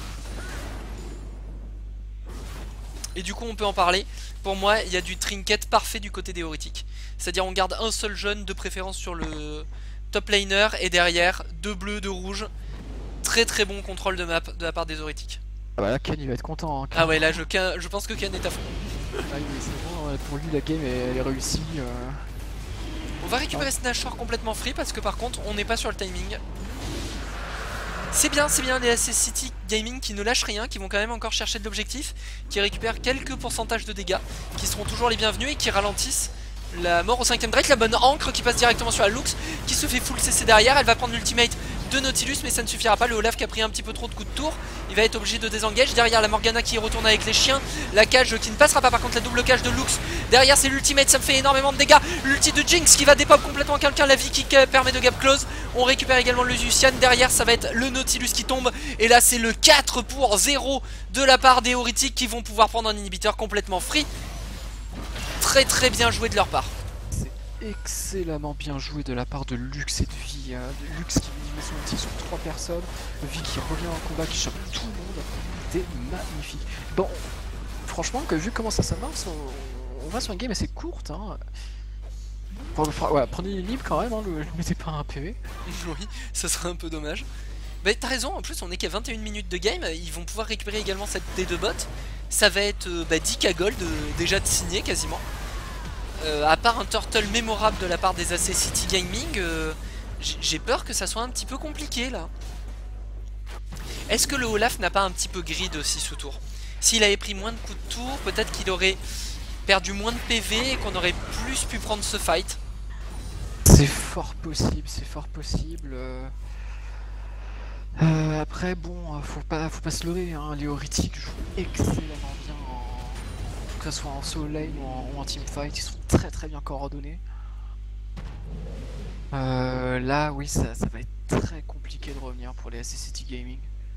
S2: Et du coup on peut en parler. Pour moi il y a du trinket parfait du côté des Horitiques. C'est-à-dire on garde un seul jeune de préférence sur le top laner, et derrière 2 bleus, 2 rouges. Très très bon contrôle de map de la part des Horitiques.
S4: Ah bah là Ken il va être content hein,
S2: Ah ouais là je pense que Ken est à fond.
S4: Ah oui c'est bon, pour lui la game elle est réussie.
S2: On va récupérer ce Nashor complètement free, parce que par contre on n'est pas sur le timing. C'est bien les SSCT Gaming qui ne lâchent rien, qui vont quand même encore chercher de l'objectif, qui récupèrent quelques pourcentages de dégâts, qui seront toujours les bienvenus et qui ralentissent la mort au 5ème Drake. La bonne encre qui passe directement sur la Lux, qui se fait full CC derrière. Elle va prendre l'ultimate de Nautilus, mais ça ne suffira pas. Le Olaf qui a pris un petit peu trop de coups de tour, il va être obligé de désengage. Derrière la Morgana qui retourne avec les chiens, la cage qui ne passera pas, par contre la double cage de Lux. Derrière c'est l'ultimate, ça me fait énormément de dégâts. L'ulti de Jinx qui va dépop complètement quelqu'un, la vie qui permet de gap close. On récupère également le Lucian. Derrière ça va être le Nautilus qui tombe, et là c'est le 4-0 de la part des Horitiques, qui vont pouvoir prendre un inhibiteur complètement free. Très très bien joué de leur part.
S4: Excellemment bien joué de la part de Lux et de Vie. Lux qui met son ulti sur 3 personnes, Vie qui revient en combat, qui chope tout le monde. C'était magnifique. Bon, franchement, que vu comment ça marche, on va sur une game assez courte. Hein. Ouais, prenez une libre quand même, hein, ne mettez pas un PV.
S2: Oui, ça serait un peu dommage. Bah t'as raison, en plus on est qu'à 21 minutes de game, ils vont pouvoir récupérer également cette D2 bot. Ça va être 10k gold déjà de signer quasiment. À part un turtle mémorable de la part des SSCT Gaming, j'ai peur que ça soit un petit peu compliqué là. Est-ce que le Olaf n'a pas un petit peu grid aussi ce tour? S'il avait pris moins de coups de tour, peut-être qu'il aurait perdu moins de PV et qu'on aurait plus pu prendre ce fight.
S4: C'est fort possible, c'est fort possible. Après bon, faut pas se leurrer, hein. Les Horitiques jouent excellemment bien, que ce soit en solo lane ou en teamfight, ils sont très très bien coordonnés. Là oui ça va être très compliqué de revenir pour les SSCT Gaming.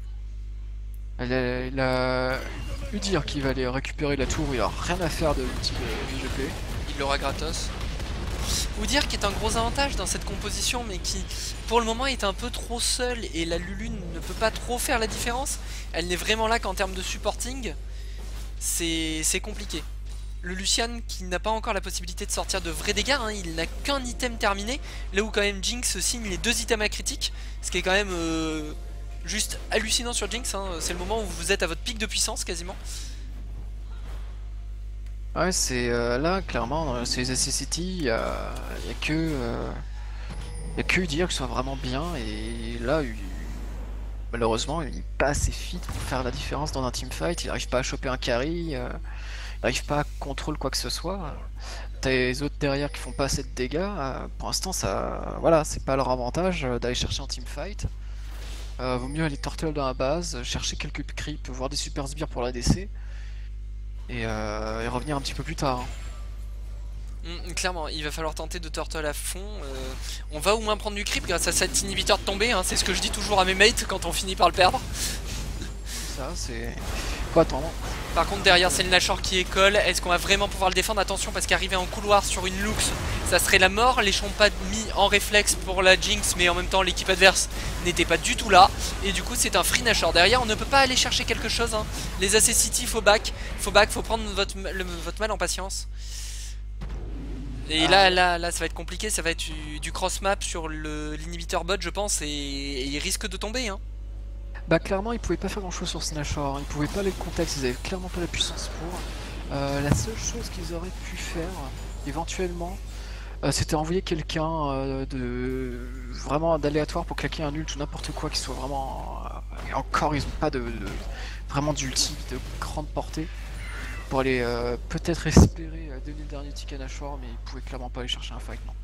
S4: Il a Udyr qui va aller récupérer la tour, il a rien à faire de l'outil de GP.
S2: Il l'aura gratos. Udyr qui est un gros avantage dans cette composition, mais qui pour le moment est un peu trop seul, et la Lulu ne peut pas trop faire la différence. Elle n'est vraiment là qu'en termes de supporting. C'est compliqué. Le Lucian qui n'a pas encore la possibilité de sortir de vrais dégâts, hein, il n'a qu'un item terminé, là où quand même Jinx signe les 2 items à critique, ce qui est quand même juste hallucinant sur Jinx, hein. C'est le moment où vous êtes à votre pic de puissance quasiment.
S4: Ouais, c'est là, clairement, dans ces City, y a que. Y a que Udyr qui soit vraiment bien, et là, malheureusement, il est pas assez fit pour faire la différence dans un teamfight. Il arrive pas à choper un carry, il arrive pas à contrôler quoi que ce soit. T'as les autres derrière qui font pas assez de dégâts. Pour l'instant, ça, voilà, c'est pas leur avantage d'aller chercher un teamfight. Vaut mieux aller turtle dans la base, chercher quelques creeps, voir des super sbires pour la DC, et revenir un petit peu plus tard, hein.
S2: Clairement, il va falloir tenter de turtle à fond. On va au moins prendre du creep grâce à cet inhibiteur de tombée, hein. C'est ce que je dis toujours à mes mates quand on finit par le perdre.
S4: Ça, c'est... Faut attendre.
S2: Par contre derrière c'est le Nashor qui école. Est-ce qu'on va vraiment pouvoir le défendre? Attention parce qu'arriver en couloir sur une Lux, ça serait la mort. Les champs pas mis en réflexe pour la Jinx, mais en même temps l'équipe adverse n'était pas du tout là. Et du coup c'est un free Nashor. Derrière on ne peut pas aller chercher quelque chose, hein. Les AC City, faut back, faut prendre votre mal en patience. Et là ça va être compliqué, ça va être du cross map sur l'inhibiteur bot je pense, et il risque de tomber, hein.
S4: Bah clairement ils pouvaient pas faire grand chose sur ce Nashor, ils pouvaient pas aller le contexte, ils avaient clairement pas la puissance pour. La seule chose qu'ils auraient pu faire, éventuellement, c'était envoyer quelqu'un vraiment d'aléatoire pour claquer un ult ou n'importe quoi qui soit vraiment... et encore ils ont pas vraiment d'ulti de grande portée pour aller peut-être espérer donner le dernier ticket à Nashor, mais ils pouvaient clairement pas aller chercher un fight, non.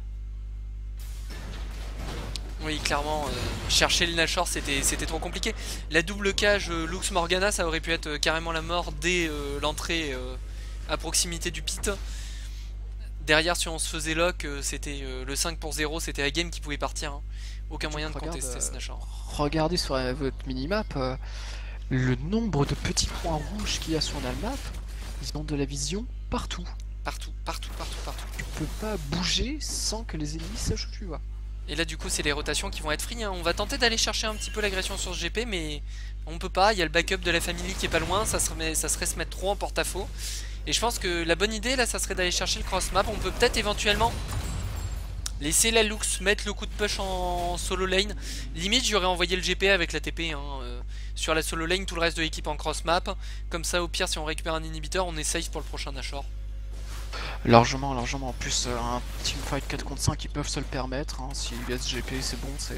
S2: Oui, clairement, chercher le Nashor c'était trop compliqué. La double cage Lux Morgana, ça aurait pu être carrément la mort dès l'entrée à proximité du pit. Derrière, si on se faisait lock, c'était le 5 pour 0, c'était la game qui pouvait partir, hein. Aucun moyen de contester ce Nashor.
S4: Regardez sur votre minimap le nombre de petits points rouges qu'il y a sur la map. Ils ont de la vision partout.
S2: Partout.
S4: Tu peux pas bouger sans que les ennemis sachent où tu vas.
S2: Et là du coup c'est les rotations qui vont être free, hein. On va tenter d'aller chercher un petit peu l'agression sur ce GP, mais on peut pas, il y a le backup de la famille qui est pas loin, ça serait se mettre trop en porte-à-faux. Et je pense que la bonne idée là ça serait d'aller chercher le cross map. On peut peut-être éventuellement laisser la Lux mettre le coup de push en solo lane. Limite j'aurais envoyé le GP avec la TP, hein, sur la solo lane, tout le reste de l'équipe en cross map. Comme ça au pire si on récupère un inhibiteur on est safe pour le prochain Nashor.
S4: Largement. En plus, un teamfight 4 contre 5, ils peuvent se le permettre, hein. Si il y a ce GP, c'est bon, c'est...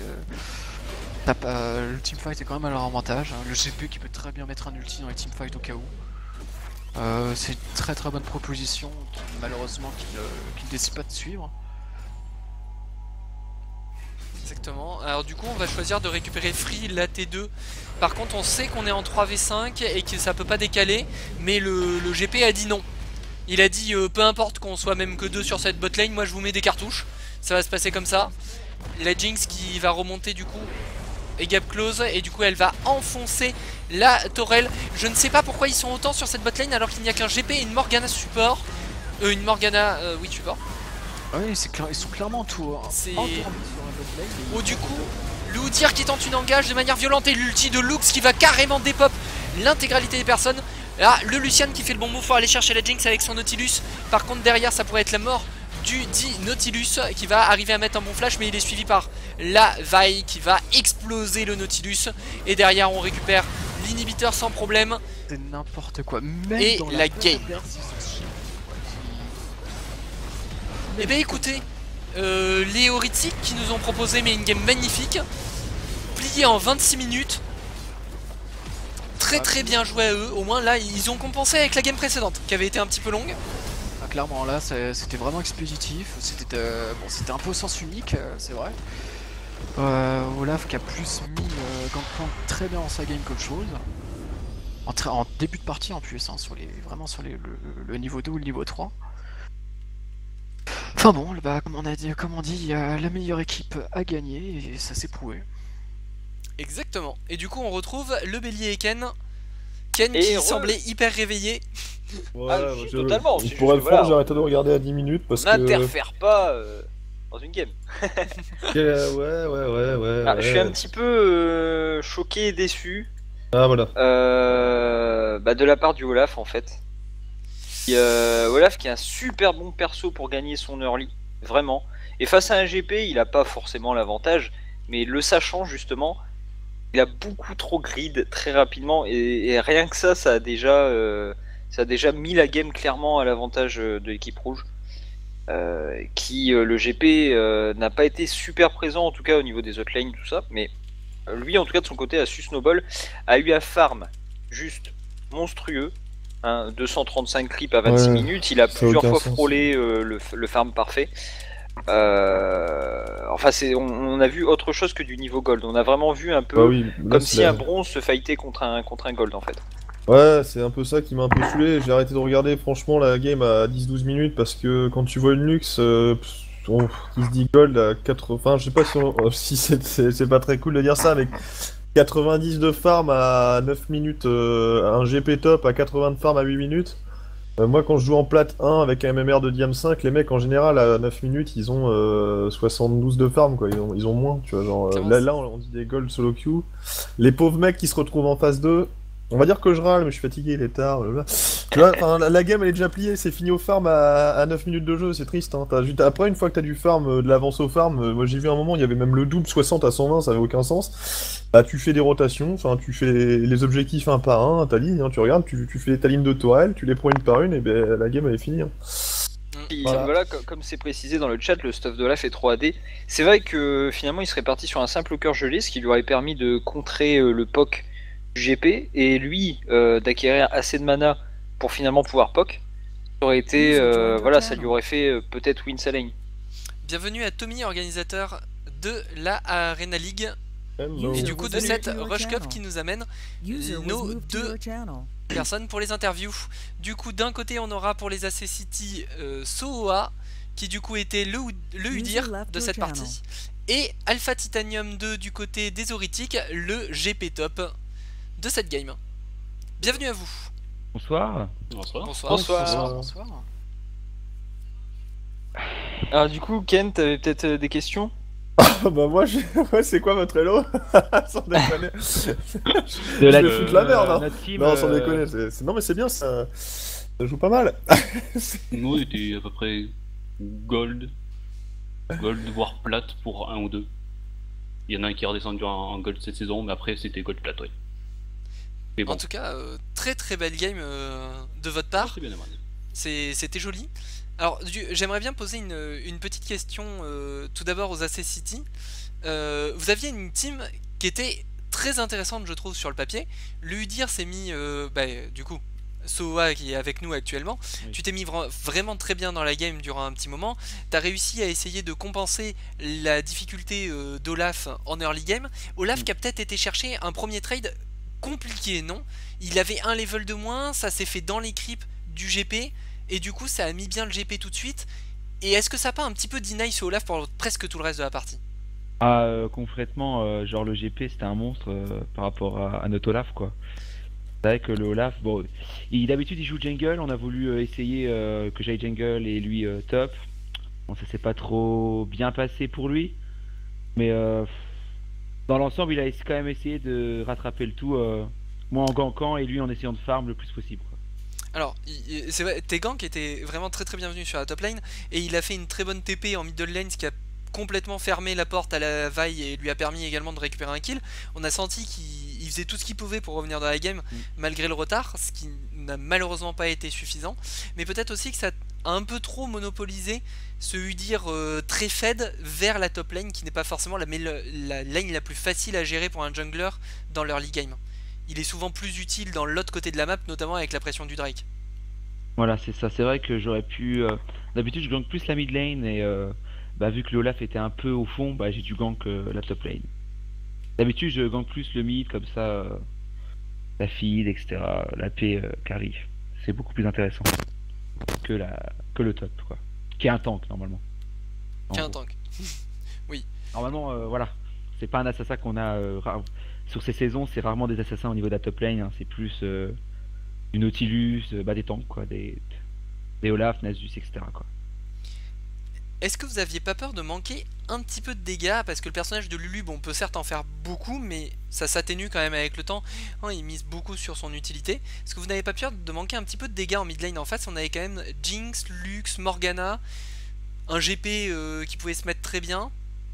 S4: le teamfight est quand même à leur avantage, hein. Le GP qui peut très bien mettre un ulti dans les teamfights au cas où. C'est une très bonne proposition, malheureusement qu'ils ne décident pas de suivre.
S2: Exactement. Alors du coup on va choisir de récupérer free la T2. Par contre on sait qu'on est en 3v5 et que ça peut pas décaler, mais le GP a dit non. Il a dit peu importe qu'on soit même que 2 sur cette botlane, moi je vous mets des cartouches. Ça va se passer comme ça. La Jinx qui va remonter du coup et gap close, et du coup elle va enfoncer la Torel. Je ne sais pas pourquoi ils sont autant sur cette botlane alors qu'il n'y a qu'un GP et une Morgana support. Une Morgana, oui support.
S4: Ah oui, ils sont clairement tout.
S2: C'est... Oh du coup, le Udyr qui tente une engage de manière violente et l'ulti de Lux qui va carrément dépop l'intégralité des personnes. Là, le Lucian qui fait le bon move pour aller chercher la Jinx avec son Nautilus. Par contre derrière ça pourrait être la mort du dit Nautilus qui va arriver à mettre un bon flash, mais il est suivi par la Vi qui va exploser le Nautilus. Et derrière on récupère l'inhibiteur sans problème.
S4: C'est n'importe quoi. Même
S2: et
S4: dans
S2: la game. Et bah écoutez, les Horitzic qui nous ont proposé mais une game magnifique, pliée en 26 minutes. Très bien joué à eux, au moins là ils ont compensé avec la game précédente qui avait été un petit peu longue.
S4: Ah, clairement là c'était vraiment expéditif, c'était bon, un peu sens unique, c'est vrai. Olaf qui a plus mis Gangplank très bien dans sa game qu'autre chose. En début de partie en plus, hein, vraiment sur le niveau 2 ou le niveau 3. Enfin bon, bah, comme on dit, la meilleure équipe a gagné et ça s'est prouvé.
S2: Exactement. Et du coup on retrouve le bélier et Ken. Ken qui semblait hyper révéillé.
S1: Ouais,
S3: totalement.
S1: Pour être franc, j'ai arrêté de regarder à 10 minutes parce que...
S3: N'interfère pas dans une game.
S1: Ouais.
S3: Ah, je suis un petit peu choqué et déçu.
S1: Ah voilà.
S3: De la part du Olaf en fait. Olaf qui est un super bon perso pour gagner son early, vraiment. Et face à un GP, il a pas forcément l'avantage, mais le sachant justement, il a beaucoup trop grid très rapidement, et rien que ça a déjà ça a déjà mis la game clairement à l'avantage de l'équipe rouge. Le GP n'a pas été super présent en tout cas au niveau des outlanes, tout ça, mais lui en tout cas de son côté a su snowball, a eu un farm juste monstrueux, hein, 235 clips à 26 minutes, il a plusieurs fois frôlé le farm parfait. Enfin, on a vu autre chose que du niveau gold. On a vraiment vu un peu comme si un bronze se fightait contre un gold en fait.
S1: Ouais, c'est un peu ça qui m'a un peu saoulé. J'ai arrêté de regarder franchement la game à 10-12 minutes parce que quand tu vois une luxe qui se dit gold à 80. Enfin, je sais pas si c'est pas très cool de dire ça, mais 90 de farm à 9 minutes, un GP top à 80 de farm à 8 minutes. Moi, quand je joue en plate 1 avec un MMR de Diam 5, les mecs en général à 9 minutes ils ont 72 de farm quoi, ils ont moins, tu vois. Genre, là on dit des gold solo queue. Les pauvres mecs qui se retrouvent en phase 2. On va dire que je râle, mais je suis fatigué, il est tard. Tu vois, la game elle est déjà pliée, c'est fini au farm à 9 minutes de jeu, c'est triste. Hein. Après, une fois que t'as du farm, de l'avance au farm, moi j'ai vu un moment, il y avait même le double 60 à 120, ça avait aucun sens. Bah, tu fais des rotations, enfin tu fais les objectifs un par un, ta ligne, hein, tu regardes, tu fais ta ligne de tourelle, tu les prends une par une, et ben la game elle est finie. Hein.
S3: Voilà, comme c'est précisé dans le chat, le stuff d'Olaf est 3D. C'est vrai que finalement il serait parti sur un simple cœur gelé, ce qui lui aurait permis de contrer le POC GP et lui d'acquérir assez de mana pour finalement pouvoir POC. Ça aurait été voilà, ça lui aurait fait peut-être win sa lane.
S2: Bienvenue à Tommy, organisateur de la Arena League. Et du coup de cette Rush Cup qui nous amène nos deux personnes pour les interviews. Du coup d'un côté on aura pour les AC City Soa qui du coup était le Udir de cette partie, et Alpha Titanium 2 du côté des Oritiques, le GP top de cette game. Bienvenue à vous.
S5: Bonsoir.
S2: Bonsoir.
S3: Alors du coup Ken, t'avais peut-être des questions?
S1: Bah moi, ouais, c'est quoi votre hello? Sans déconner.
S5: De la,
S1: foutre la merde, hein.
S5: Notre team,
S1: non, sans déconner. Non mais c'est bien, ça joue pas mal.
S6: Nous on était à peu près gold voire plate pour un ou deux. Il y en a un qui est redescendu en gold cette saison, mais après c'était gold plate, ouais.
S2: Bon. En tout cas, très très belle game de votre part. C'était joli. Alors, j'aimerais bien poser une petite question tout d'abord aux AC City. Vous aviez une team qui était très intéressante, je trouve, sur le papier. Le Udir s'est mis, du coup, Soa qui est avec nous actuellement. Oui. Tu t'es mis vraiment très bien dans la game durant un petit moment. Tu as réussi à essayer de compenser la difficulté d'Olaf en early game. Olaf qui a peut-être été chercher un premier trade compliqué, non? Il avait un level de moins, ça s'est fait dans les creeps du GP. Et du coup ça a mis bien le GP tout de suite. Et est-ce que ça n'a pas un petit peu deny sur Olaf pour presque tout le reste de la partie?
S5: Concrètement, genre le GP c'était un monstre par rapport à notre Olaf quoi. C'est vrai que le Olaf, bon, d'habitude il joue jungle, on a voulu essayer que j'aille jungle et lui top. Bon, ça s'est pas trop bien passé pour lui. Mais dans l'ensemble il a quand même essayé de rattraper le tout, moi en gankant et lui en essayant de farm le plus possible quoi.
S2: Alors, c'est vrai, tes ganks étaient vraiment très très bienvenus sur la top lane, et il a fait une très bonne TP en middle lane, ce qui a complètement fermé la porte à la vaille et lui a permis également de récupérer un kill. On a senti qu'il faisait tout ce qu'il pouvait pour revenir dans la game malgré le retard, ce qui n'a malheureusement pas été suffisant. Mais peut-être aussi que ça a un peu trop monopolisé ce Udir très fed vers la top lane, qui n'est pas forcément la lane la plus facile à gérer pour un jungler dans l'early game. Il est souvent plus utile dans l'autre côté de la map, notamment avec la pression du Drake.
S5: Voilà, c'est ça. C'est vrai que j'aurais pu... D'habitude, je gank plus la mid lane et vu que le Olaf était un peu au fond, j'ai dû gank la top lane. D'habitude, je gank plus le mid, comme ça, la feed, etc. La P carry. C'est beaucoup plus intéressant que le top, quoi. Qui est un tank, normalement.
S2: Qui est un tank. Oui.
S5: Normalement, voilà. C'est pas un assassin qu'on a... Sur ces saisons, c'est rarement des assassins au niveau de la top lane, hein. C'est plus du Nautilus, des tanks, quoi, des Olaf, Nasus, etc. quoi.
S2: Est-ce que vous aviez pas peur de manquer un petit peu de dégâts? Parce que le personnage de Lulu, bon, on peut certes en faire beaucoup, mais ça s'atténue quand même avec le temps. Il mise beaucoup sur son utilité. Est-ce que vous n'avez pas peur de manquer un petit peu de dégâts en mid lane? En face, on avait quand même Jinx, Lux, Morgana, un GP qui pouvait se mettre très bien.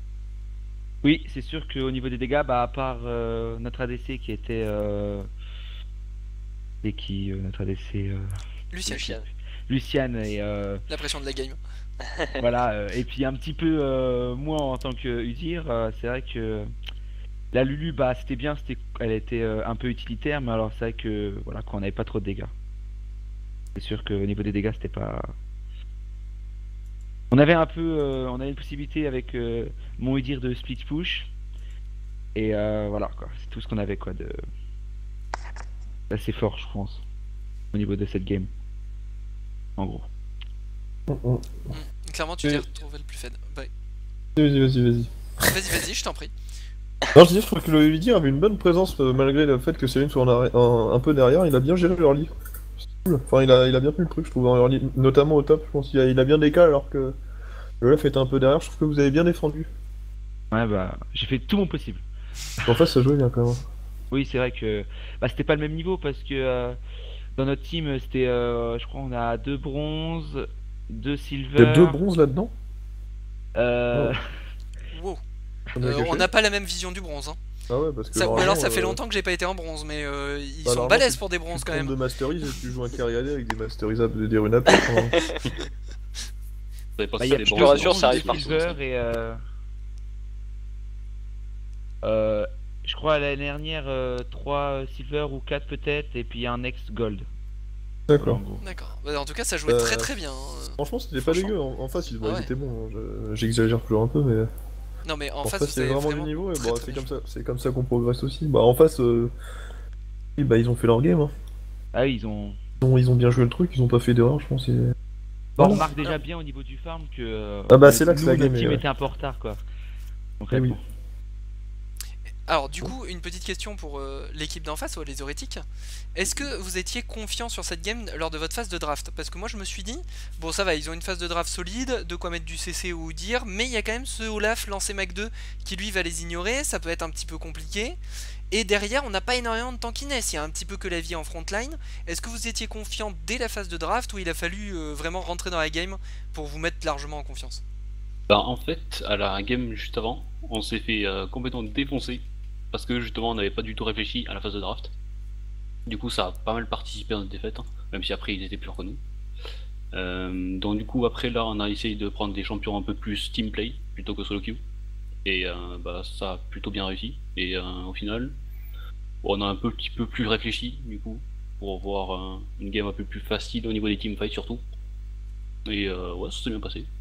S5: Oui, c'est sûr qu'au niveau des dégâts, à part notre ADC qui était Et qui notre ADC
S2: Lucien,
S5: Luciane et
S2: la pression de la game.
S5: voilà. Et puis un petit peu moi en tant que Udyr, c'est vrai que la Lulu, bah c'était bien, elle était un peu utilitaire, mais alors c'est vrai que voilà, quand on n'avait pas trop de dégâts. C'est sûr qu'au niveau des dégâts, c'était pas. On avait un peu, on avait une possibilité avec mon Udyr de split push. Et voilà quoi, c'est tout ce qu'on avait quoi de assez fort, je pense, au niveau de cette game. En gros.
S2: Clairement, tu t'es retrouvé le plus faible. Bye.
S1: Vas-y.
S2: Vas-y, je t'en prie.
S1: Non, je dis, je trouve que le Udyr avait une bonne présence malgré le fait que Céline soit un peu derrière. Il a bien géré l'early. C'est cool. Enfin, il a bien tenu le truc, je trouve, en early, notamment au top. Je pense qu'il a bien décalé alors que le Olaf était un peu derrière. Je trouve que vous avez bien défendu.
S5: Ouais, bah j'ai fait tout mon possible.
S1: En face, ça jouait bien quand même.
S5: Oui, c'est vrai que bah, c'était pas le même niveau parce que dans notre team, c'était, je crois, on a 2 bronzes, 2 silver.
S1: Il y a 2 bronzes là-dedans.
S5: Euh...
S2: Wow.
S1: On a caché.
S2: On n'a pas la même vision du bronze. Hein.
S1: Ah ouais, parce que
S2: Ou alors ça
S1: normalement,
S2: fait longtemps que j'ai pas été en bronze, mais ils
S1: bah,
S2: sont
S1: normalement,
S2: balèzes
S1: tu-
S2: pour des bronzes
S1: tu
S2: quand
S1: tombes
S2: même.
S1: de masterise et tu joues un carry AD avec des masterisables, des runes à perte, hein.
S6: Vous savez pas
S5: Bah,
S6: si
S5: y a
S6: c'est des
S3: je te
S6: bronzes,
S3: rassure,
S6: non,
S3: ça arrive
S6: c'est
S3: partout,
S6: des
S5: silver
S6: bronzes.
S5: et je crois l'année dernière 3 silver ou 4 peut-être et puis un next gold. Voilà,
S1: D'accord.
S5: en gros.
S2: D'accord. Bah, en tout cas, ça jouait très très bien. Hein.
S1: Franchement, c'était pas
S2: Franchement.
S1: dégueu. En face,
S2: Ah ouais.
S1: ils étaient bons. J'exagère toujours un peu, mais
S2: Non, mais en
S1: en
S2: face,
S1: face, il y
S2: vous
S1: avait
S2: avez
S1: vraiment
S2: vraiment
S1: du niveau. Et
S2: très,
S1: bon,
S2: très bien joué.
S1: c'est comme ça qu'on progresse aussi. Bah, en face, oui, bah, ils ont fait leur game. Hein.
S5: Ah oui, ils ont.
S1: Ils ont bien joué le truc. Ils ont pas fait d'erreur, je pense.
S5: Bon, on
S1: Voilà.
S5: remarque déjà bien au niveau du farm que
S1: Ah bah, c'est là que
S5: nous,
S1: ça a
S5: notre
S1: gamé,
S5: team
S1: ouais.
S5: était un peu en retard quoi.
S1: Eh
S5: Concrètement.
S1: oui.
S2: Alors, du coup, une petite question pour l'équipe d'en face, les hérétiques. Est-ce que vous étiez confiant sur cette game lors de votre phase de draft? Parce que moi, je me suis dit, bon, ça va, ils ont une phase de draft solide, de quoi mettre du CC ou dire, mais il y a quand même ce Olaf lancé Mac 2 qui lui va les ignorer, ça peut être un petit peu compliqué. Et derrière, on n'a pas énormément de tankiness, il y a un petit peu que la vie en frontline. Est-ce que vous étiez confiant dès la phase de draft ou il a fallu vraiment rentrer dans la game pour vous mettre largement en confiance?
S6: Bah, en fait, à la game juste avant, on s'est fait complètement défoncer parce que justement on n'avait pas du tout réfléchi à la phase de draft. Du coup, ça a pas mal participé à notre défaite, hein, même si après ils étaient plus forts que nous. Donc, du coup, après là, on a essayé de prendre des champions un peu plus team play plutôt que solo queue. Et bah, ça a plutôt bien réussi. Et au final, on a un petit peu plus réfléchi du coup pour avoir une game un peu plus facile au niveau des teamfights surtout. Et ouais, ça s'est bien passé.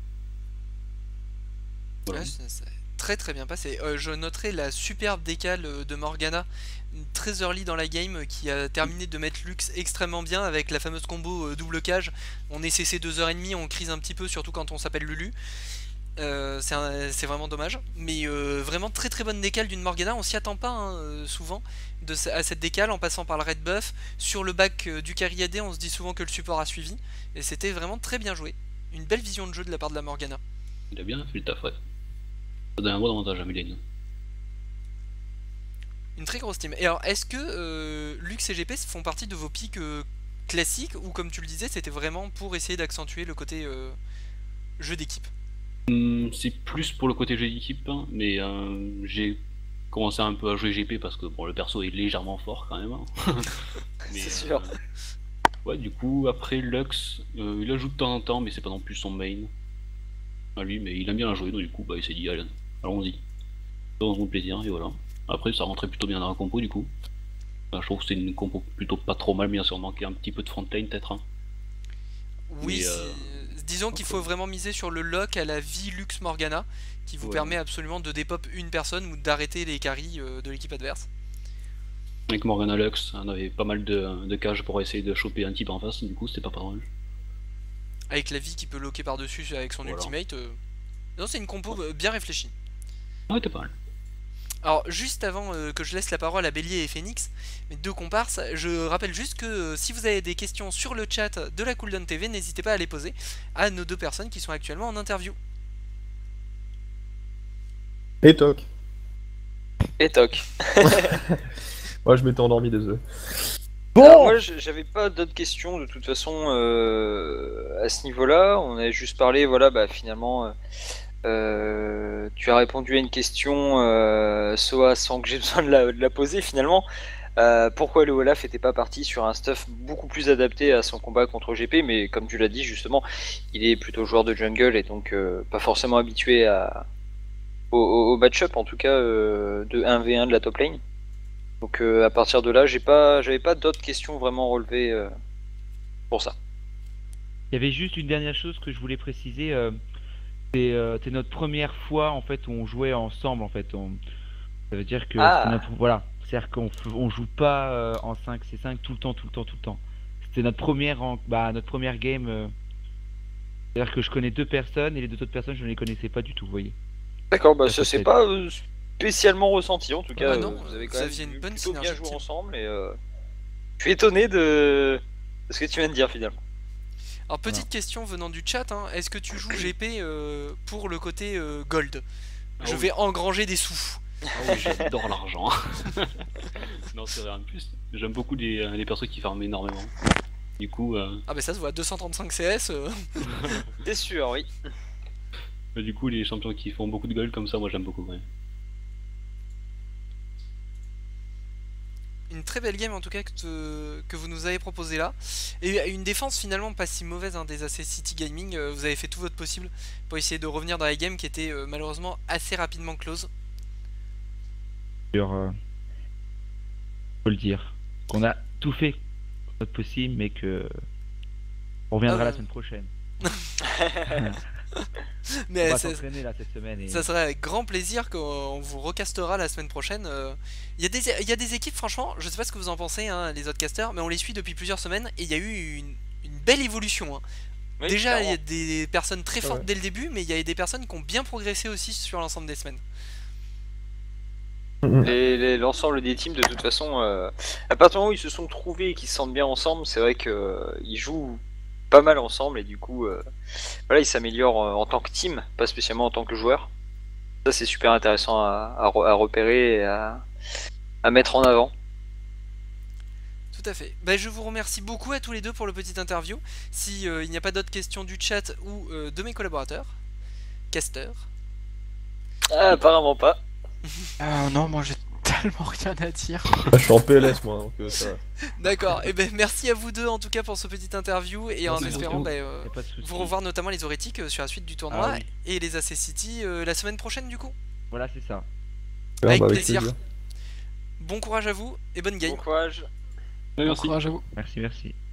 S6: Voilà.
S2: Ouais, c'est très très bien passé. Je noterai la superbe décale de Morgana, très early dans la game, qui a terminé de mettre Lux extrêmement bien avec la fameuse combo double cage. On est CC 2h30, on crise un petit peu, surtout quand on s'appelle Lulu. C'est vraiment dommage. Mais vraiment très très bonne décale d'une Morgana, on s'y attend pas hein, souvent à cette décale en passant par le red buff. Sur le back du carry AD, on se dit souvent que le support a suivi. Et c'était vraiment très bien joué. Une belle vision de jeu de la part de la Morgana.
S6: Il a bien fait le taf, ouais. Ça donne un bon avantage à Milane.
S2: Une très grosse team. Et alors, est-ce que Lux et GP font partie de vos pics classiques ou comme tu le disais, c'était vraiment pour essayer d'accentuer le côté jeu d'équipe?
S6: C'est plus pour le côté jeu d'équipe, hein, mais j'ai commencé un peu à jouer GP parce que bon, le perso est légèrement fort quand même. Hein. Mais,
S3: C'est sûr.
S6: ouais, du coup, après Lux, il ajoute de temps en temps, mais c'est pas non plus son main à lui, mais il aime bien la jouer, donc du coup, bah, il s'est dit, allez, allons-y. Faisons plaisir, et voilà. Après, ça rentrait plutôt bien dans la compo, du coup. Bah, je trouve que c'est une compo plutôt pas trop mal, bien sûr, manquer un petit peu de frontline, peut-être. Hein.
S2: Oui,
S6: Mais,
S2: disons qu'il faut vraiment miser sur le lock à la vie Lux Morgana qui vous
S6: Ouais.
S2: permet absolument de dépop une personne ou d'arrêter les carries de l'équipe adverse.
S6: avec Morgana Lux, on avait pas mal de cages pour essayer de choper un type en face, du coup, c'était pas mal.
S2: Avec la vie qui peut locker par-dessus avec son
S6: Voilà.
S2: ultimate. Non, c'est une compo bien réfléchie.
S6: Ouais, t'es pas mal.
S2: Alors juste avant que je laisse la parole à Bélier et Phoenix, mes deux comparses, je rappelle juste que si vous avez des questions sur le chat de la Cooldown TV, n'hésitez pas à les poser à nos deux personnes qui sont actuellement en interview.
S1: Et toc.
S3: Et toc.
S1: Ouais, je m'étais endormi, désolé.
S3: Alors, moi, j'avais pas d'autres questions de toute façon à ce niveau-là. On avait juste parlé, voilà, bah finalement, tu as répondu à une question, Soa, sans que j'ai besoin de la poser finalement. pourquoi le Olaf n'était pas parti sur un stuff beaucoup plus adapté à son combat contre GP, mais comme tu l'as dit justement, il est plutôt joueur de jungle et donc pas forcément habitué au match-up, en tout cas de 1v1 de la top lane. Donc à partir de là, j'avais pas d'autres questions vraiment relevées pour ça.
S5: Il y avait juste une dernière chose que je voulais préciser. C'est notre première fois en fait où on jouait ensemble en fait. Ça veut dire que voilà, c'est-à-dire qu'on joue pas en 5c5 tout le temps. C'était notre notre première game. C'est-à-dire que je connais 2 personnes et les 2 autres personnes je ne les connaissais pas du tout, vous voyez.
S3: D'accord, bah
S5: Ça
S3: ça c'est
S5: peut
S3: pas spécialement ressenti en tout cas.
S2: non,
S3: Vous avez
S2: vous
S3: quand même
S2: aviez une bonne
S3: plutôt bien
S2: synergie
S3: joué
S2: de team.
S3: ensemble et je suis étonné de ce que tu viens de dire finalement.
S2: Alors petite question venant du chat, hein, est-ce que tu joues GP pour le côté gold? Je vais engranger des sous.
S6: Ah oui, j'adore l'argent. Non, c'est rien de plus. J'aime beaucoup les persos qui farment énormément. Du coup,
S2: Ah bah ça se voit, 235 CS.
S3: C'est sûr, oui.
S6: du coup, les champions qui font beaucoup de gold comme ça, moi j'aime beaucoup. Ouais.
S2: Une très belle game en tout cas que vous nous avez proposé là. Et une défense finalement pas si mauvaise hein, des AC City Gaming. Vous avez fait tout votre possible pour essayer de revenir dans la game qui était malheureusement assez rapidement close.
S5: Faut le dire. Qu'on a tout fait notre possible, mais que on reviendra la semaine prochaine.
S2: Mais
S5: on va s'entraîner là cette semaine.
S2: Ça serait avec grand plaisir qu'on vous recastera la semaine prochaine. Il y a des équipes, franchement, je sais pas ce que vous en pensez, hein, les autres casters, mais on les suit depuis plusieurs semaines et il y a eu une belle évolution. Hein.
S3: Oui,
S2: Déjà, il y a
S3: clairement.
S2: des personnes très fortes dès le début, mais il y a des personnes qui ont bien progressé aussi sur l'ensemble des semaines.
S3: L'ensemble des teams de toute façon, à partir du moment où ils se sont trouvés et qu'ils se sentent bien ensemble, c'est vrai qu'ils jouent pas mal ensemble et du coup voilà, ils s'améliorent en tant que team, pas spécialement en tant que joueur. Ça c'est super intéressant à repérer et à mettre en avant.
S2: Tout à fait. Bah, je vous remercie beaucoup à tous les deux pour le petit interview. Si il n'y a pas d'autres questions du chat ou de mes collaborateurs, casters.
S3: Ah, apparemment pas.
S4: Non, moi j'ai tellement rien à dire.
S1: Ah, je suis en PLS moi, donc ça va.
S2: D'accord. Et ben merci à vous deux en tout cas pour ce petit interview et en
S5: Merci
S2: espérant
S5: beaucoup.
S2: bah,
S5: Y a pas de souci.
S2: vous revoir notamment les Orétiques sur la suite du tournoi
S5: Ah oui.
S2: et les AC City la semaine prochaine du coup.
S5: Voilà, c'est ça.
S2: Avec
S1: Bah,
S2: plaisir. Bon courage à vous et bonne game.
S3: Bon courage.
S6: Ouais,
S4: Bon
S6: merci.
S4: courage à vous.
S5: Merci.